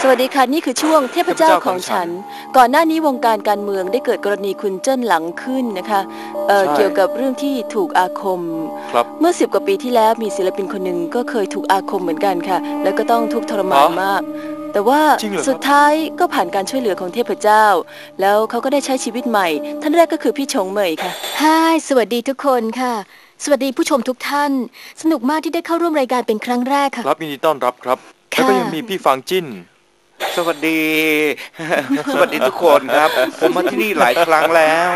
วัสดีค่ะนี่คือช่วงเทพเจ้าของฉันก่อนหน้านี้วงการการเมืองได้เกิดกรณีคุณเจิ้นหลังขึ้นนะคะเกี่ยวกับเรื่องที่ถูกอาคมเมื่อ10 กว่าปีที่แล้วมีศิลปินคนหนึ่งก็เคยถูกอาคมเหมือนกันค่ะแล้วก็ต้องทุกข์ทรมานมากแต่ว่าสุดท้ายก็ผ่านการช่วยเหลือของเทพเจ้าแล้วเขาก็ได้ใช้ชีวิตใหม่ท่านแรกก็คือพี่ชงเหมยค่ะฮายสวัสดีทุกคนค่ะสวัสดีผู้ชมทุกท่านสนุกมากที่ได้เข้าร่วมรายการเป็นครั้งแรกค่ะครับยินดีต้อนรับครับแล้วก็ยังมีพี่ฟางจิ้นสวัสดี สวัสดีทุกคนครับผมมาที่นี่หลายครั้งแล้ว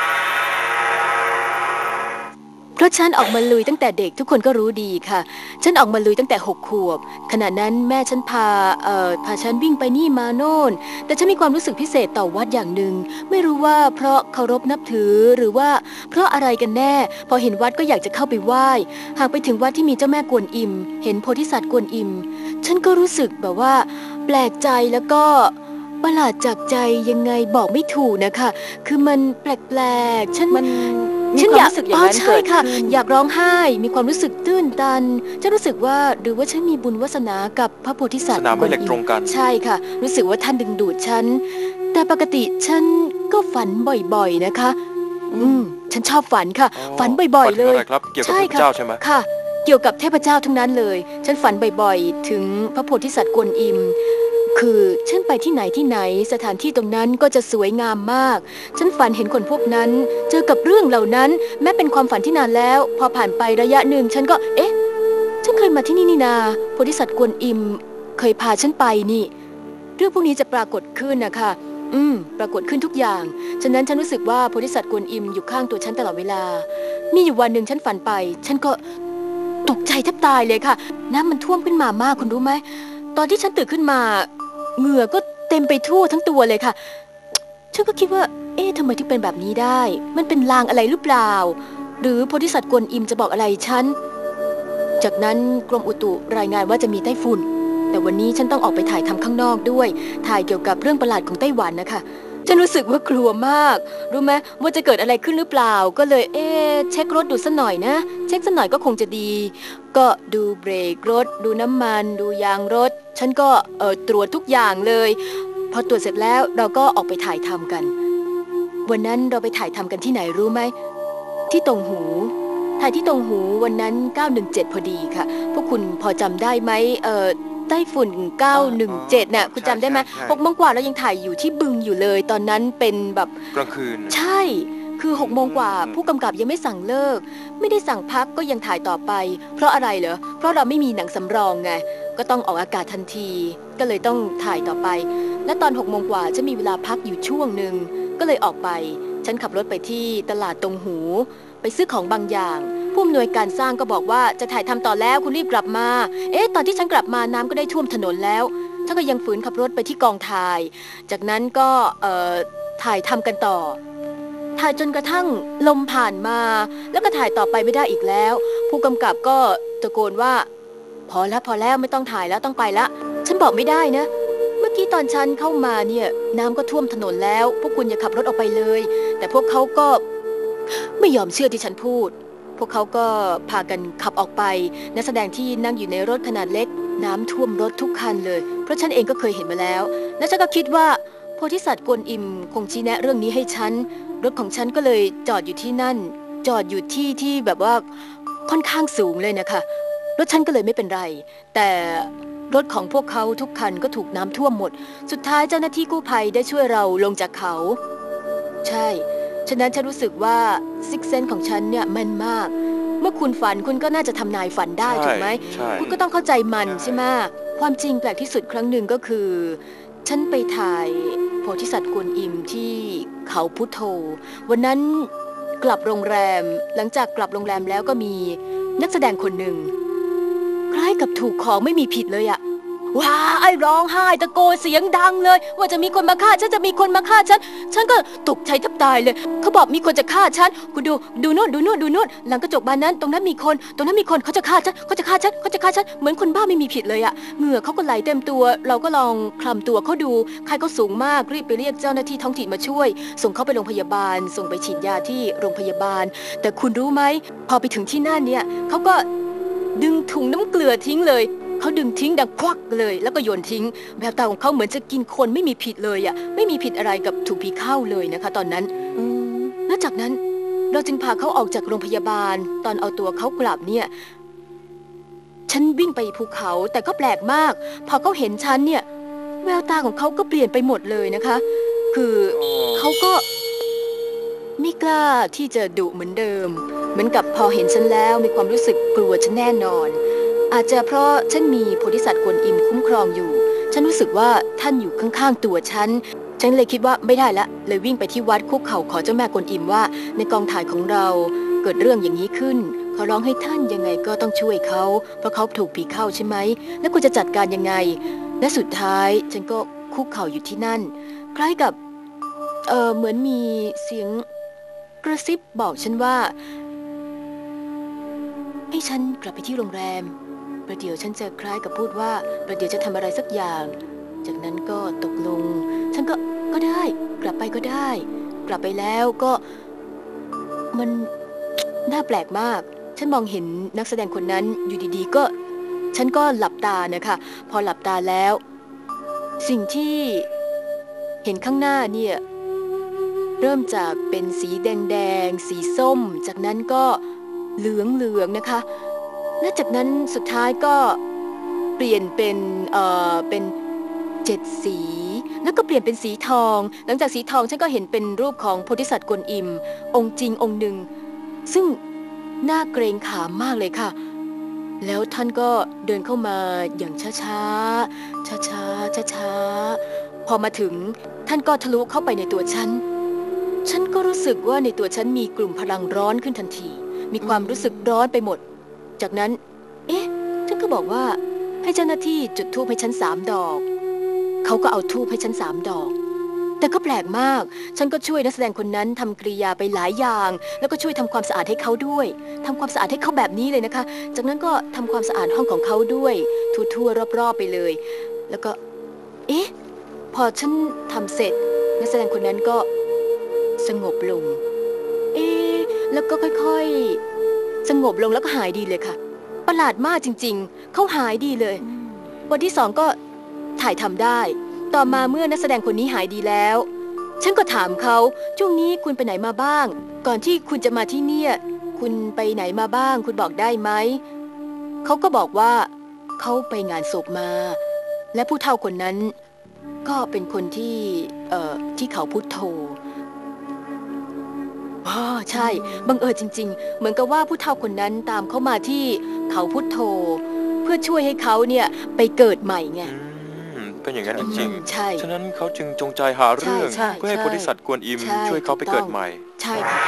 เพราะฉันออกมาลุยตั้งแต่เด็กทุกคนก็รู้ดีค่ะฉันออกมาลุยตั้งแต่6 ขวบขณะนั้นแม่ฉันพาฉันวิ่งไปนี่มาโน่นแต่ฉันมีความรู้สึกพิเศษต่อวัดอย่างหนึ่งไม่รู้ว่าเพราะเคารพนับถือหรือว่าเพราะอะไรกันแน่พอเห็นวัดก็อยากจะเข้าไปไหว้หากไปถึงวัดที่มีเจ้าแม่กวนอิมเห็นโพธิสัตว์กวนอิมฉันก็รู้สึกแบบว่าแปลกใจแล้วก็ประหลาดจากใจยังไงบอกไม่ถูกนะคะคือมันแปลกๆฉันอยากใช่ค่ะอยากร้องไห้มีความรู้สึกตื้นตันฉันรู้สึกว่าหรือว่าฉันมีบุญวาสนากับพระโพธิสัตว์สนามแม่เหล็กตรงกันใช่ค่ะรู้สึกว่าท่านดึงดูดฉันแต่ปกติฉันก็ฝันบ่อยๆนะคะฉันชอบฝันค่ะฝันบ่อยๆเลยเกี่ยวกับเทพเจ้าใช่ไหมค่ะเกี่ยวกับเทพเจ้าทั้งนั้นเลยฉันฝันบ่อยๆถึงพระโพธิสัตว์กวนอิมคือฉันไปที่ไหนสถานที่ตรงนั้นก็จะสวยงามมากฉันฝันเห็นคนพวกนั้นเจอกับเรื่องเหล่านั้นแม้เป็นความฝันที่นานแล้วพอผ่านไประยะหนึ่งฉันก็ฉันเคยมาที่นี่นาโพธิสัตว์กวนอิมเคยพาฉันไปนี่เรื่องพวกนี้จะปรากฏขึ้นนะคะปรากฏขึ้นทุกอย่างฉะนั้นฉันรู้สึกว่าโพธิสัตว์กวนอิมอยู่ข้างตัวฉันตลอดเวลามีอยู่วันหนึ่งฉันฝันไปฉันก็ตกใจแทบตายเลยค่ะน้ำมันท่วมขึ้นมามากคุณรู้ไหมตอนที่ฉันตื่นขึ้นมาเหงื่อก็เต็มไปทั่วทั้งตัวเลยค่ะฉันก็คิดว่าทำไมถึงเป็นแบบนี้ได้มันเป็นลางอะไรหรือเปล่าหรือโพธิสัตว์กวนอิมจะบอกอะไรฉันจากนั้นกรมอุตุรายงานว่าจะมีไต้ฝุ่นแต่วันนี้ฉันต้องออกไปถ่ายทำข้างนอกด้วยถ่ายเกี่ยวกับเรื่องประหลาดของไต้หวันนะคะฉันรู้สึกว่ากลัวมากรู้ไหมว่าจะเกิดอะไรขึ้นหรือเปล่าก็เลยเช็ครถดูสักหน่อยนะเช็คสักหน่อยก็คงจะดีก็ดูเบรกรถดูน้ำมันดูยางรถฉันก็ตรวจทุกอย่างเลยพอตรวจเสร็จแล้วเราก็ออกไปถ่ายทำกันวันนั้นเราไปถ่ายทำกันที่ไหนรู้ไหมที่ตงหูถ่ายที่ตงหูวันนั้น917พอดีค่ะพวกคุณพอจำได้ไหมไต้ฝุ่น917น่ะคุณจำได้ไหม6 โมงกว่าเรายังถ่ายอยู่ที่บึงอยู่เลยตอนนั้นเป็นแบบกลางคืนใช่คือ6 โมงกว่าผู้กำกับยังไม่สั่งเลิกไม่ได้สั่งพักก็ยังถ่ายต่อไปเพราะอะไรเหรอเพราะเราไม่มีหนังสำรองไงก็ต้องออกอากาศทันทีก็เลยต้องถ่ายต่อไปและตอน6 โมงกว่าจะมีเวลาพักอยู่ช่วงหนึ่งก็เลยออกไปฉันขับรถไปที่ตลาดตงหูไปซื้อของบางอย่างผู้อำนวยการสร้างก็บอกว่าจะถ่ายทำต่อแล้วคุณรีบกลับมาตอนที่ฉันกลับมาน้ำก็ได้ท่วมถนนแล้วฉันก็ยังฝืนขับรถไปที่กองถ่ายจากนั้นก็ถ่ายทำกันต่อถ่ายจนกระทั่งลมผ่านมาแล้วก็ถ่ายต่อไปไม่ได้อีกแล้วผู้กำกับก็ตะโกนว่าพอแล้วไม่ต้องถ่ายแล้วต้องไปละฉันบอกไม่ได้นะเมื่อกี้ตอนฉันเข้ามาเนี่ยน้ำก็ท่วมถนนแล้วพวกคุณอย่าขับรถออกไปเลยแต่พวกเขาก็ไม่ยอมเชื่อที่ฉันพูดพวกเขาก็พากันขับออกไปนักแสดงที่นั่งอยู่ในรถขนาดเล็กน้ำท่วมรถทุกคันเลยเพราะฉันเองก็เคยเห็นมาแล้วและฉันก็คิดว่าโพธิสัตว์กวนอิมคงชี้แนะเรื่องนี้ให้ฉันรถของฉันก็เลยจอดอยู่ที่นั่นจอดอยู่ที่แบบว่าค่อนข้างสูงเลยนะคะรถฉันก็เลยไม่เป็นไรแต่รถของพวกเขาทุกคันก็ถูกน้ำท่วมหมดสุดท้ายเจ้าหน้าที่กู้ภัยได้ช่วยเราลงจากเขาใช่ฉะนั้นฉันรู้สึกว่าซิกเซนส์ของฉันเนี่ยแม่นมากเมื่อคุณฝันคุณก็น่าจะทำนายฝันได้ถูกไหมคุณก็ต้องเข้าใจมันใช่ไหมความจริงแปลกที่สุดครั้งหนึ่งก็คือฉันไปถ่ายโพธิสัตว์กวนอิมที่เขาพุทโธวันนั้นกลับโรงแรมหลังจากกลับโรงแรมแล้วก็มีนักแสดงคนหนึ่งคล้ายกับถูกของไม่มีผิดเลยอะว้าไอ้ร้องไห้ตะโกนเสียงดังเลยว่าจะมีคนมาฆ่าฉันจะมีคนมาฆ่าฉันก็ตกใจแทบตายเลยเขาบอกมีคนจะฆ่าฉันคุณดูโน่นหลังกระจกบานนั้นตรงนั้นมีคนเขาจะฆ่าฉันเหมือนคนบ้าไม่มีผิดเลยอะเหงื่อเขาก็ไหลเต็มตัวเราก็ลองคลำตัวเขาดูใครก็สูงมากรีบไปเรียกเจ้าหน้าที่ท้องถิ่นมาช่วยส่งเขาไปโรงพยาบาลส่งไปฉีดยาที่โรงพยาบาลแต่คุณรู้ไหมพอไปถึงที่นั่นเนี่ยเขาก็ดึงถุงน้ำเกลือทิ้งเลยเขเขาดึงทิ้งดังควักเลยแล้วก็โยนทิ้งแววตาของเขาเหมือนจะกินคนไม่มีผิดเลยอะไม่มีผิดอะไรกับถูกผีเข้าเลยนะคะตอนนั้นแล้วจากนั้นเราจึงพาเขาออกจากโรงพยาบาลตอนเอาตัวเขากลับเนี่ยฉันวิ่งไปภูเขาแต่ก็แปลกมากพอเขาเห็นฉันเนี่ยแววตาของเขาก็เปลี่ยนไปหมดเลยนะคะคือเขาก็ไม่กล้าที่จะดุเหมือนเดิมเหมือนกับพอเห็นฉันแล้วมีความรู้สึกกลัวฉันแน่นอนอาจจะเพราะฉันมีโพธิสัตว์กวนอิมคุ้มครองอยู่ฉันรู้สึกว่าท่านอยู่ข้างๆตัวฉันเลยคิดว่าไม่ได้ละเลยวิ่งไปที่วัดคุกเข่าขอเจ้าแม่กวนอิมว่าในกองถ่ายของเราเกิดเรื่องอย่างนี้ขึ้นขอร้องให้ท่านยังไงก็ต้องช่วยเขาเพราะเขาถูกผีเข้าใช่ไหมแล้วคุณจะจัดการยังไงและสุดท้ายฉันก็คุกเข่าอยู่ที่นั่นคล้ายกับเหมือนมีเสียงกระซิบบอกฉันว่าให้ฉันกลับไปที่โรงแรมประเดี๋ยวฉันจะคล้ายกับพูดว่าประเดี๋ยวจะทำอะไรสักอย่างจากนั้นก็ตกลงฉันก็ได้กลับไปก็ได้กลับไปแล้วก็มันน่าแปลกมากฉันมองเห็นนักแสดงคนนั้นอยู่ดีๆก็ฉันก็หลับตานะคะพอหลับตาแล้วสิ่งที่เห็นข้างหน้าเนี่ยเริ่มจากเป็นสีแดงๆสีส้มจากนั้นก็เหลืองๆนะคะและจากนั้นสุดท้ายก็เปลี่ยนเป็น7 สีแล้วก็เปลี่ยนเป็นสีทองหลังจากสีทองฉันก็เห็นเป็นรูปของโพธิสัตว์กวนอิมองค์จริงองค์หนึ่งซึ่งน่าเกรงขามมากเลยค่ะแล้วท่านก็เดินเข้ามาอย่างช้าๆพอมาถึงท่านก็ทะลุเข้าไปในตัวฉันก็รู้สึกว่าในตัวฉันมีกลุ่มพลังร้อนขึ้นทันทีมีความรู้สึกร้อนไปหมดจากนั้นฉันก็บอกว่าให้เจ้าหน้าที่จุดธูปให้ฉัน3 ดอกเขาก็เอาธูปให้ฉัน3 ดอกแต่ก็แปลกมากฉันก็ช่วยนักแสดงคนนั้นทำกริยาไปหลายอย่างแล้วก็ช่วยทำความสะอาดให้เขาด้วยทำความสะอาดให้เขาแบบนี้เลยนะคะจากนั้นก็ทำความสะอาดห้องของเขาด้วยทั่วๆรอบๆไปเลยแล้วก็พอฉันทำเสร็จนักแสดงคนนั้นก็สงบลงแล้วก็ค่อยๆสงบลงแล้วก็หายดีเลยค่ะประหลาดมากจริงๆเขาหายดีเลยวันที่2ก็ถ่ายทำได้ต่อมาเมื่อนักแสดงคนนี้หายดีแล้วฉันก็ถามเขาช่วงนี้คุณไปไหนมาบ้างก่อนที่คุณจะมาที่เนี่ยคุณไปไหนมาบ้างคุณบอกได้ไหมเขาก็บอกว่าเขาไปงานศพมาและผู้เฒ่าคนนั้นก็เป็นคนที่เขาพุทโธใช่บังเอิญจริงๆเหมือนกับว่าผู้เฒ่าคนนั้นตามเขามาที่เขาพุทโธเพื่อช่วยให้เขาเนี่ยไปเกิดใหม่ไงเป็นอย่างนั้นจริงๆใช่ฉะนั้นเขาจึงจงใจหาเรื่องเพื่อให้โพธิสัตว์กวนอิมช่วยเขาไปเกิดใหม่ใช่ค่ะ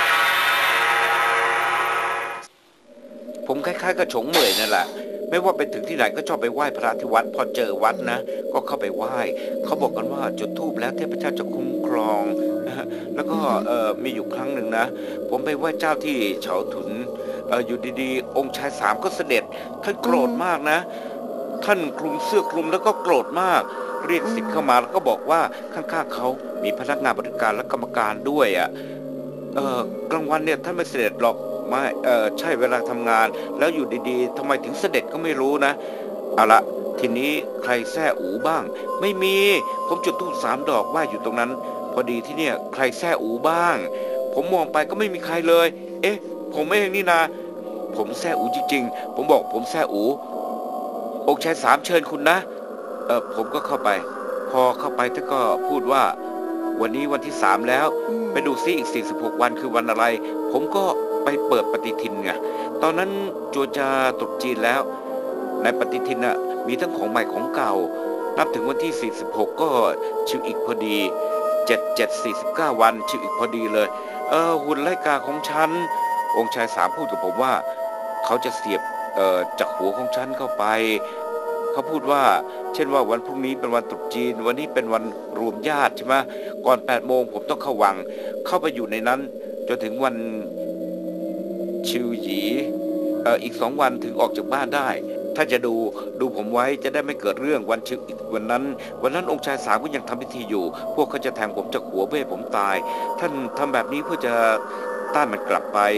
ผมคล้ายๆกับฉงเหมยนั่นแหละไม่ว่าไปถึงที่ไหนก็ชอบไปไหว้พระที่วัดพอเจอวัดนะก็เข้าไปไหว้เขาบอกกันว่าจุดธูปแล้วเทพเจ้าจะคุ้มครองแล้วก็มีอยู่ครั้งหนึ่งนะผมไปไหว้เจ้าที่เฉาถุนอยู่ดีๆองค์ชาย3ก็เสด็จท่านโกรธมากนะท่านคลุมเสื้อคลุมแล้วก็โกรธมากเรียกศิษย์เข้ามาแล้วก็บอกว่าข้างๆเขามีพนักงานบริการและกรรมการด้วยกลางวันเนี่ยท่านไม่เสด็จหรอกไม่ใช่เวลาทำงานแล้วอยู่ดีๆทำไมถึงเสด็จก็ไม่รู้นะเอาละทีนี้ใครแซ่อูบ้างไม่มีผมจุดธูป3 ดอกไหว้อยู่ตรงนั้นพอดีที่เนี่ยใครแซ่อูบ้างผมมองไปก็ไม่มีใครเลยผมเองนี่นะผมแซ่อูจริงๆผมบอกผมแซ่อูองค์ชาย3เชิญคุณนะผมก็เข้าไปพอเข้าไปท่านก็พูดว่าวันนี้วันที่3แล้วไปดูซิอีก46 วันคือวันอะไรผมก็ไปเปิดปฏิทินไงตอนนั้นจัวจะตรุษจีนแล้วในปฏิทินน่ะมีทั้งของใหม่ของเก่านับถึงวันที่46ก็ชิวอีกพอดี7 49 วันชิวอีกพอดีเลยหุ่นไล่กาของฉันองค์ชาย3พูดกับผมว่าเขาจะเสียบจากหัวของฉันเข้าไปเขาพูดว่าเช่นว่าวันพรุ่งนี้เป็นวันตรุษจีนวันนี้เป็นวันรวมญาติใช่ไหมก่อน8 โมงผมต้องเข้าวังเข้าไปอยู่ในนั้นจนถึงวันชิวหยีอีก2 วันถึงออกจากบ้านได้ถ้าจะดูผมไว้จะได้ไม่เกิดเรื่องวันชิวอีกวันนั้นองค์ชาย3ก็ยังทำพิธีอยู่พวกเขาจะแทงผมจากหัวเพื่อให้ผมตายท่านทำแบบนี้เพื่อจะต้านมันกลับไป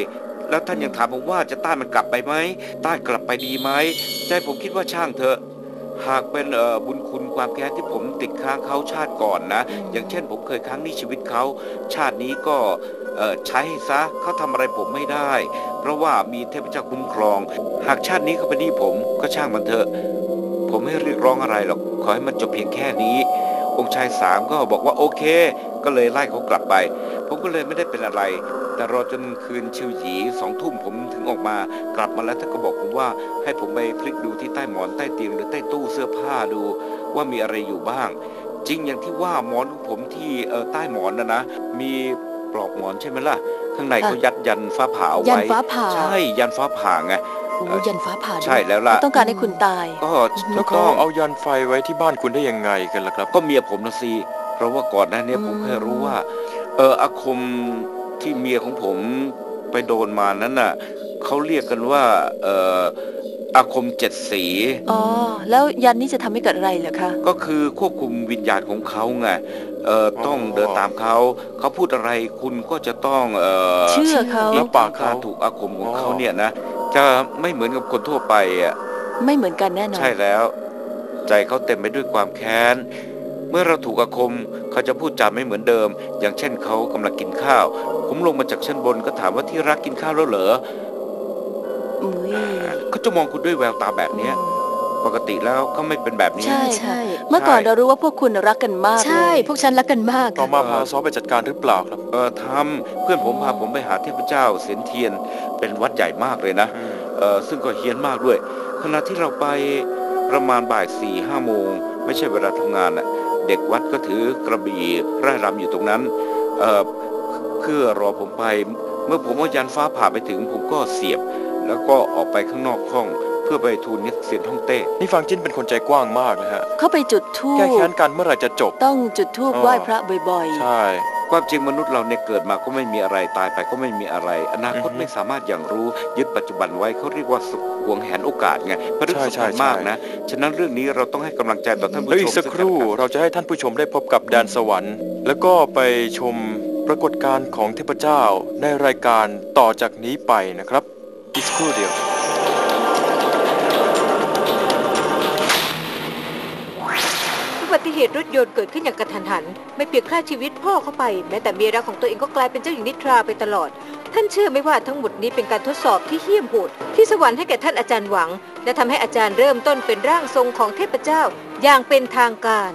แล้วท่านยังถามผมว่าจะต้านมันกลับไปไหมต้านกลับไปดีไหมใจผมคิดว่าช่างเถอะหากเป็นบุญคุณความแค้นที่ผมติดค้างเขาชาติก่อนนะอย่างเช่นผมเคยค้างหนี้ชีวิตเขาชาตินี้ก็ใช้ให้ซะเขาทำอะไรผมไม่ได้เพราะว่ามีเทพเจ้าคุ้มครองหากชาตินี้เขาเป็นหนี้ผมก็ช่างมันเถอะผมไม่เรียกร้องอะไรหรอกขอให้มันจบเพียงแค่นี้องค์ชายสามก็บอกว่าโอเคก็เลยไล่เขากลับไปผมก็เลยไม่ได้เป็นอะไรแต่รอจนคืนชิวหยี2 ทุ่มผมถึงออกมากลับมาแล้วท่านก็บอกผมว่าให้ผมไปพลิกดูที่ใต้หมอนใต้เตียงหรือใต้ตู้เสื้อผ้าดูว่ามีอะไรอยู่บ้างจริงอย่างที่ว่าหมอนของผมที่ใต้หมอนนะมีปลอกหมอนใช่ไหมล่ะข้างในเขายัดยันฟ้าผ่าเอาไว้ยันฟ้าผ่าใช่ยันฟ้าผ่าไงโอ้ยันฟ้าผ่าใช่แล้วล่ะต้องการให้คุณตายก็แล้วเขาเอายันไฟไว้ที่บ้านคุณได้ยังไงกันล่ะครับก็เมียผมนะสิเพราะว่าก่อนหน้านี้ผมแค่รู้ว่าอาคมที่เมียของผมไปโดนมานั้นน่ะเขาเรียกกันว่าอาคม7 สีอ๋อแล้วยันนี้จะทำให้เกิดอะไรเหรอคะก็คือควบคุมวิญญาณของเขาไงต้องเดินตามเขาพูดอะไรคุณก็จะต้องเชื่อเขารับปากการถูกอาคมของเขาเนี่ยนะจะไม่เหมือนกับคนทั่วไปอ่ะไม่เหมือนกันแน่นอนใช่แล้วใจเขาเต็มไปด้วยความแค้นเมื่อเราถูกอาคมเขาจะพูดจาไม่เหมือนเดิมอย่างเช่นเขากำลังกินข้าวผมลงมาจากชั้นบนก็ถามว่าที่รักกินข้าวแล้วเหรอเขาจะมองคุณด้วยแววตาแบบนี้ปกติแล้วก็ไม่เป็นแบบนี้ใช่ใช่เมื่อก่อนเรารู้ว่าพวกคุณรักกันมากใช่พวกฉันรักกันมากต่อมาพาซอไปจัดการหรือเปล่าครับทำเพื่อนผมพาผมไปหาเทพเจ้าเสียนเทียนเป็นวัดใหญ่มากเลยนะซึ่งก็เฮี้ยนมากด้วยขณะที่เราไปประมาณบ่าย4-5 โมงไม่ใช่เวลาทำงานน่ะเด็กวัดก็ถือกระบี่ร่ายรำอยู่ตรงนั้นเพื่อรอผมไปเมื่อผมเอายันฟ้าผ่าไปถึงผมก็เสียบแล้วก็ออกไปข้างนอกห้องเพื่อไปทูลเสียนฮ่องเต้นี่ฟังจิ้นเป็นคนใจกว้างมากนะฮะเข้าไปจุดธูปแก้แค้นกันเมื่อไหร่จะจบต้องจุดธูปไหว้พระบ่อยๆใช่ความจริงมนุษย์เราเนี่ยเกิดมาก็ไม่มีอะไรตายไปก็ไม่มีอะไรอนาคตไม่สามารถอย่างรู้ยึดปัจจุบันไว้เขาเรียกว่าหวงแหนโอกาสไงเพราะเรื่องสำคัญมากนะฉะนั้นเรื่องนี้เราต้องให้กำลังใจต่อท่านผู้ชมอีกสักครู่เราจะให้ท่านผู้ชมได้พบกับแดนสวรรค์แล้วก็ไปชมปรากฏการณ์ของเทพเจ้าในรายการต่อจากนี้ไปนะครับอีกสักครู่เดียวอุบัติเหตุรถยนต์เกิดขึ้นอย่างกระทันหันไม่เพียงฆ่าชีวิตพ่อเข้าไปแม้แต่เมียรักของตัวเองก็กลายเป็นเจ้าหญิงนิทราไปตลอดท่านเชื่อไหมว่าทั้งหมดนี้เป็นการทดสอบที่เหี้ยมโหดที่สวรรค์ให้แก่ท่านอาจารย์หวังและทำให้อาจารย์เริ่มต้นเป็นร่างทรงของเทพเจ้าอย่างเป็นทางการ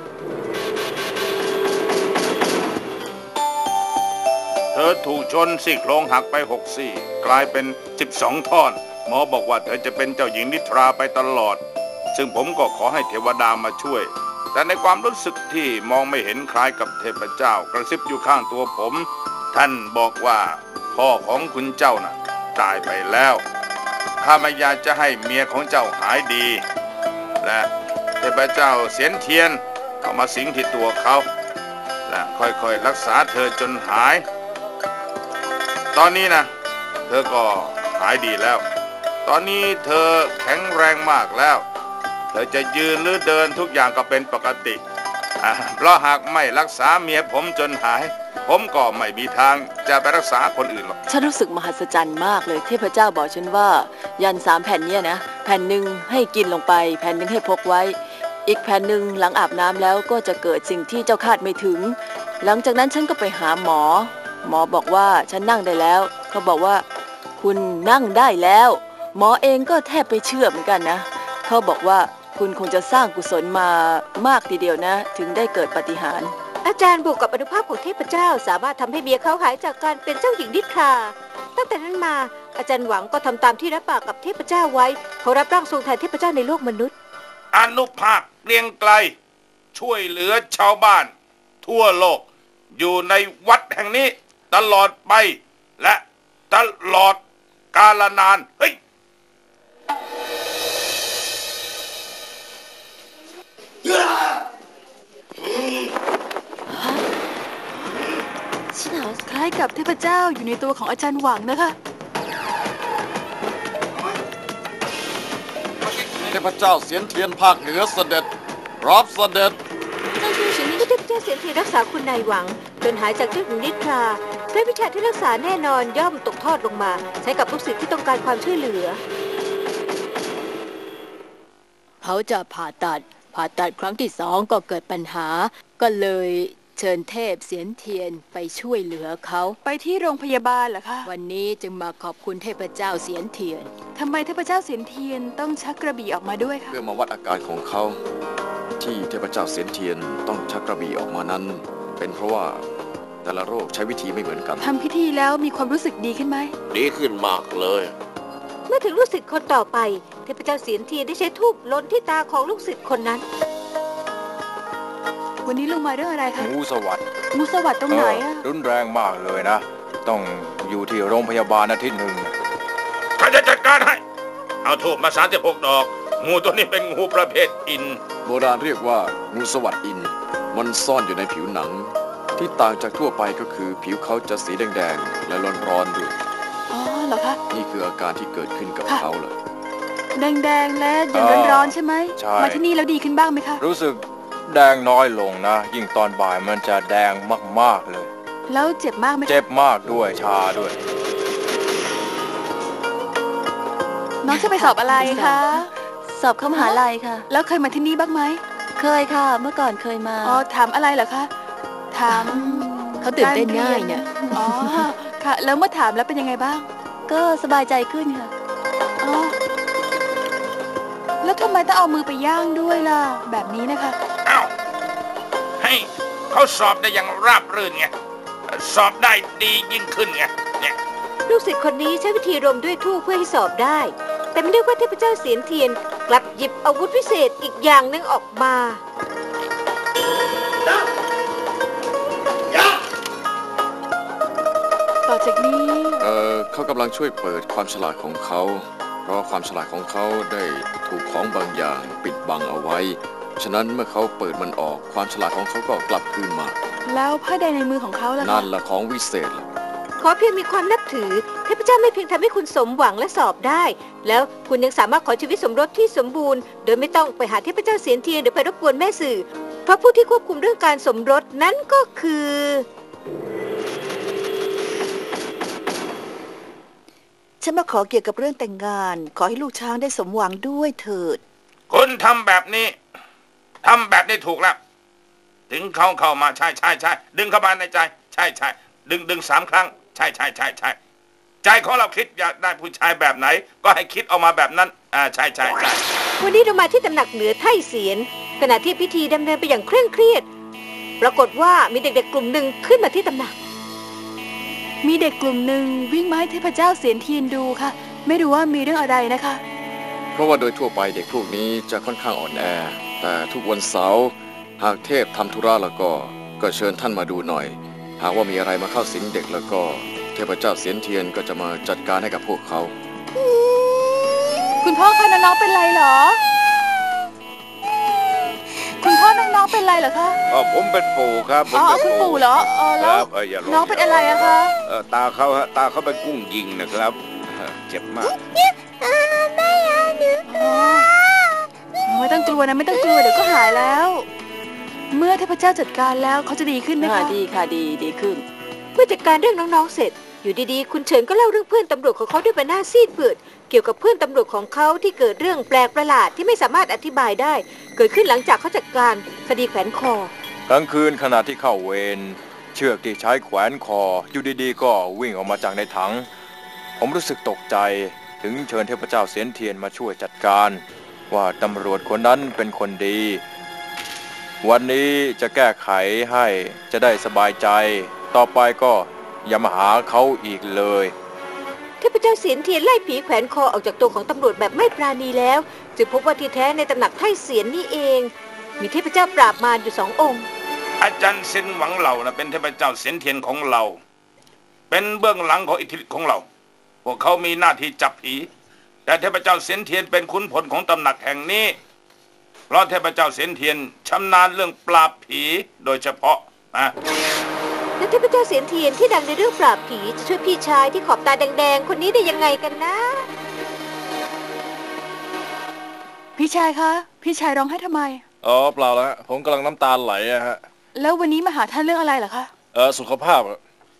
เธอถูกชนซี่โครงหักไป6 ซี่กลายเป็น12 ท่อนหมอบอกว่าเธอจะเป็นเจ้าหญิงนิทราไปตลอดซึ่งผมก็ขอให้เทวดามาช่วยแต่ในความรู้สึกที่มองไม่เห็นคล้ายกับเทพเจ้ากระซิบอยู่ข้างตัวผมท่านบอกว่าพ่อของคุณเจ้าน่ะตายไปแล้วข้าไม่อยากจะให้เมียของเจ้าหายดีและเทพเจ้าเสียนเทียนเข้ามาสิงที่ตัวเขาและค่อยๆรักษาเธอจนหายตอนนี้นะเธอก็หายดีแล้วตอนนี้เธอแข็งแรงมากแล้วเธอจะยืนหรือเดินทุกอย่างก็เป็นปกติเพราะหากไม่รักษาเมียผมจนหายผมก็ไม่มีทางจะไปรักษาคนอื่นหรอกฉันรู้สึกมหัศจรรย์มากเลยเทพเจ้าบอกฉันว่ายัน3 แผ่นเนี่ยนะแผ่นหนึ่งให้กินลงไปแผ่นหนึ่งให้พกไว้อีกแผ่นหนึ่งหลังอาบน้ำแล้วก็จะเกิดสิ่งที่เจ้าคาดไม่ถึงหลังจากนั้นฉันก็ไปหาหมอบอกว่าฉันนั่งได้แล้วเขาบอกว่าคุณนั่งได้แล้วหมอเองก็แทบไปเชื่อเหมือนกันนะเขาบอกว่าคุณคงจะสร้างกุศลมามากทีเดียวนะถึงได้เกิดปาฏิหาริย์อาจารย์บวกกับอนุภาพของเทพเจ้าสามารถทำให้เมียเขาหายจากการเป็นเจ้าหญิงนิทราตั้งแต่นั้นมาอาจารย์หวังก็ทำตามที่รับปากกับเทพเจ้าไว้เขารับร่างทรงแทนเทพเจ้าในโลกมนุษย์อนุภาคเกรียงไกรช่วยเหลือชาวบ้านทั่วโลกอยู่ในวัดแห่งนี้ตลอดไปและตลอดกาลนานเฮ้ยฉันคล้ายกับเทพเจ้าอยู่ในตัวของอาจารย์หวังนะคะเทพเจ้าเสียนเทียนภาคเหนือเสด็จรับเสด็จท่านผู้ชมนี้เทพเจ้าเสียนเทียนรักษาคุณนายหวังจนหายจากเจ้าหญิงนิทราด้วยวิชาที่รักษาแน่นอนย่อมตกทอดลงมาใช้กับลูกศิษย์ที่ต้องการความช่วยเหลือเขาจะผ่าตัดครั้งที่2ก็เกิดปัญหา ก็เลยเชิญเทพเสียนเทียนไปช่วยเหลือเขาไปที่โรงพยาบาลเหรอคะวันนี้จึงมาขอบคุณเทพเจ้าเสียนเทียนทำไมเทพเจ้าเสียนเทียนต้องชักกระบี่ออกมาด้วยคะเพื่อมาวัดอาการของเขา ที่เทพเจ้าเสียนเทียนต้องชักกระบี่ออกมานั้น เป็นเพราะว่าแต่ละโรคใช้วิธีไม่เหมือนกันทำพิธีแล้วมีความรู้สึกดีขึ้นไหมดีขึ้นมากเลยเมื่อถึงลูกศิษย์คนต่อไปเทพเจ้าเสียนเทียนได้ใช้ธูปลนที่ตาของลูกศิษย์คนนั้นวันนี้ลุงมาเรื่องอะไรคะงูสวัสดงูสวัสดตรงไหนอะรุนแรงมากเลยนะ ต้องอยู่ที่โรงพยาบาลอาทิตย์หนึ่งข้าจะจัดการให้ เอาทูบมา36 ดอก งูตัวนี้เป็นงูประเภทอินโบราณเรียกว่างูสวัสดอิน มันซ่อนอยู่ในผิวหนัง ที่ต่างจากทั่วไปก็คือผิวเขาจะสีแดงๆและร้อนๆด้วยอ๋อเหรอคะนี่คืออาการที่เกิดขึ้นกับเขาเลยแดงๆและยังร้อนๆใช่ไหมใช่มาที่นี่แล้วดีขึ้นบ้างไหมคะรู้สึกแดงน้อยลงนะ ยิ่งตอนบ่ายมันจะแดงมากๆเลยแล้วเจ็บมากไหมคะเจ็บมากด้วยชาด้วยน้องจะไปสอบอะไรคะสอบเข้ามหาลัยค่ะแล้วเคยมาที่นี่บ้างไหมเคยค่ะ เมื่อก่อนเคยมาอ๋อ ถามอะไรเหรอคะ ถามเขาตื่นเต้นง่ายเนี่ยอ๋อ ค่ะ แล้วเมื่อถามแล้วเป็นยังไงบ้างก็สบายใจขึ้นค่ะอ๋อ แล้วทำไมต้องเอามือไปย่างด้วยล่ะ แบบนี้นะคะเอ้าให้เขาสอบได้อย่างราบรื่นไง สอบได้ดียิ่งขึ้นไง เนี่ยลูกศิษย์คนนี้ใช้วิธีรมด้วยธูปเพื่อให้สอบได้ แต่ไม่ได้ว่าเทพเจ้าเสียนเทียนกลับหยิบอาวุธพิเศษอีกอย่างหนึ่งออกมาต่อจากนี้เขากำลังช่วยเปิดความฉลาดของเขา เพราะว่าความฉลาดของเขาได้ถูกของบางอย่างปิดบังเอาไว้ ฉะนั้นเมื่อเขาเปิดมันออก ความฉลาดของเขาก็กลับคืนมาแล้วผ้าแดงในมือของเขาล่ะคะนั่นละของวิเศษล่ะขอเพียงมีความนับถือเทพเจ้าไม่เพียงทำให้คุณสมหวังและสอบได้ แล้วคุณยังสามารถขอชีวิตสมรสที่สมบูรณ์โดยไม่ต้องไปหาเทพเจ้าเสียนเทียนหรือไปรบกวนแม่สื่อ เพราะผู้ที่ควบคุมเรื่องการสมรสนั้นก็คือฉันมาขอเกี่ยวกับเรื่องแต่งงาน ขอให้ลูกช้างได้สมหวังด้วยเถิดคุณทำแบบนี้ถูกแล้ว ถึงเขาเข้ามาใช่ดึงเข้ามาในใจ ใช่ดึง3 ครั้ง ใช่ใจของเราคิดอยากได้ผู้ชายแบบไหน ก็ให้คิดออกมาแบบนั้นใช่วันนี้เรามาที่ตำหนักเหนือไท่เสียนขณะที่พิธีดำเนินไปอย่างเคร่งเครียด ปรากฏว่ามีเด็กๆกลุ่มหนึ่งขึ้นมาที่ตำหนักมีเด็กกลุ่มหนึ่งวิ่งมาให้เทพเจ้าเสียนเทียนดูค่ะ ไม่รู้ว่ามีเรื่องอะไรนะคะเพราะว่าโดยทั่วไปเด็กพวกนี้จะค่อนข้างอ่อนแอ แต่ทุกวันเสาร์หากเทพทำธุระแล้วก็เชิญท่านมาดูหน่อย หากว่ามีอะไรมาเข้าสิงเด็กแล้วก็เทพเจ้าเสียนเทียนก็จะมาจัดการให้กับพวกเขาคุณพ่อคะน้องๆเป็นไรเหรอ คุณพ่อน้องๆเป็นไรเหรอคะผมเป็นปู่ครับอ๋อคุณปู่เหรอแล้วอย่าน้องเป็นอะไรอะคะตาเขาเป็นกุ้งยิงนะครับเจ็บมากไม่ต้องกลัวนะไม่ต้องกลัวเดี๋ยวก็หายแล้ว เมื่อเทพเจ้าจัดการแล้วเขาจะดีขึ้นไหมคะดีค่ะดีขึ้นเมื่อจัดการเรื่องน้องๆเสร็จ อยู่ดีๆคุณเฉินก็เล่าเรื่องเพื่อนตำรวจของเขาด้วยใบหน้าซีดเปื้อนเกี่ยวกับเพื่อนตำรวจของเขาที่เกิดเรื่องแปลกประหลาดที่ไม่สามารถอธิบายได้ เกิดขึ้นหลังจากเขาจัดการคดีแขวนคอกลางคืนขณะที่เข้าเวรเชือกที่ใช้แขวนคออยู่ดีๆก็วิ่งออกมาจากในถัง ผมรู้สึกตกใจถึงเชิญเทพเจ้าเสียนเทียนมาช่วยจัดการ ว่าตำรวจคนนั้นเป็นคนดี วันนี้จะแก้ไขให้จะได้สบายใจ ต่อไปก็อย่ามาหาเขาอีกเลยเทพเจ้าเสียนเทียนไล่ผีแขวนคอออกจากตัวของตำรวจแบบไม่ปราณีแล้วจึงพบว่าที่แท้ในตำหนักไท่เสียนนี่เอง มีเทพเจ้าปราบมารอยู่2 องค์อาจารย์ซินหวังเหล่านะเป็นเทพเจ้าเสียนเทียนของเรา เป็นเบื้องหลังของอิทธิฤทธิ์ของเรา พวกเขามีหน้าที่จับผี แต่เทพเจ้าเสียนเทียนเป็นขุนพลของตำหนักแห่งนี้ เพราะเทพเจ้าเสียนเทียนชำนาญเรื่องปราบผีโดยเฉพาะนะและเทพเจ้าเสียนเทียนที่ดังในเรื่องปราบผีจะช่วยพี่ชายที่ขอบตาแดงๆคนนี้ได้ยังไงกันนะพี่ชายคะพี่ชายร้องไห้ทำไมอ๋อเปล่าแล้วผมกำลังน้ำตาไหลอะฮะแล้ววันนี้มาหาท่านเรื่องอะไรเหรอคะสุขภาพอะ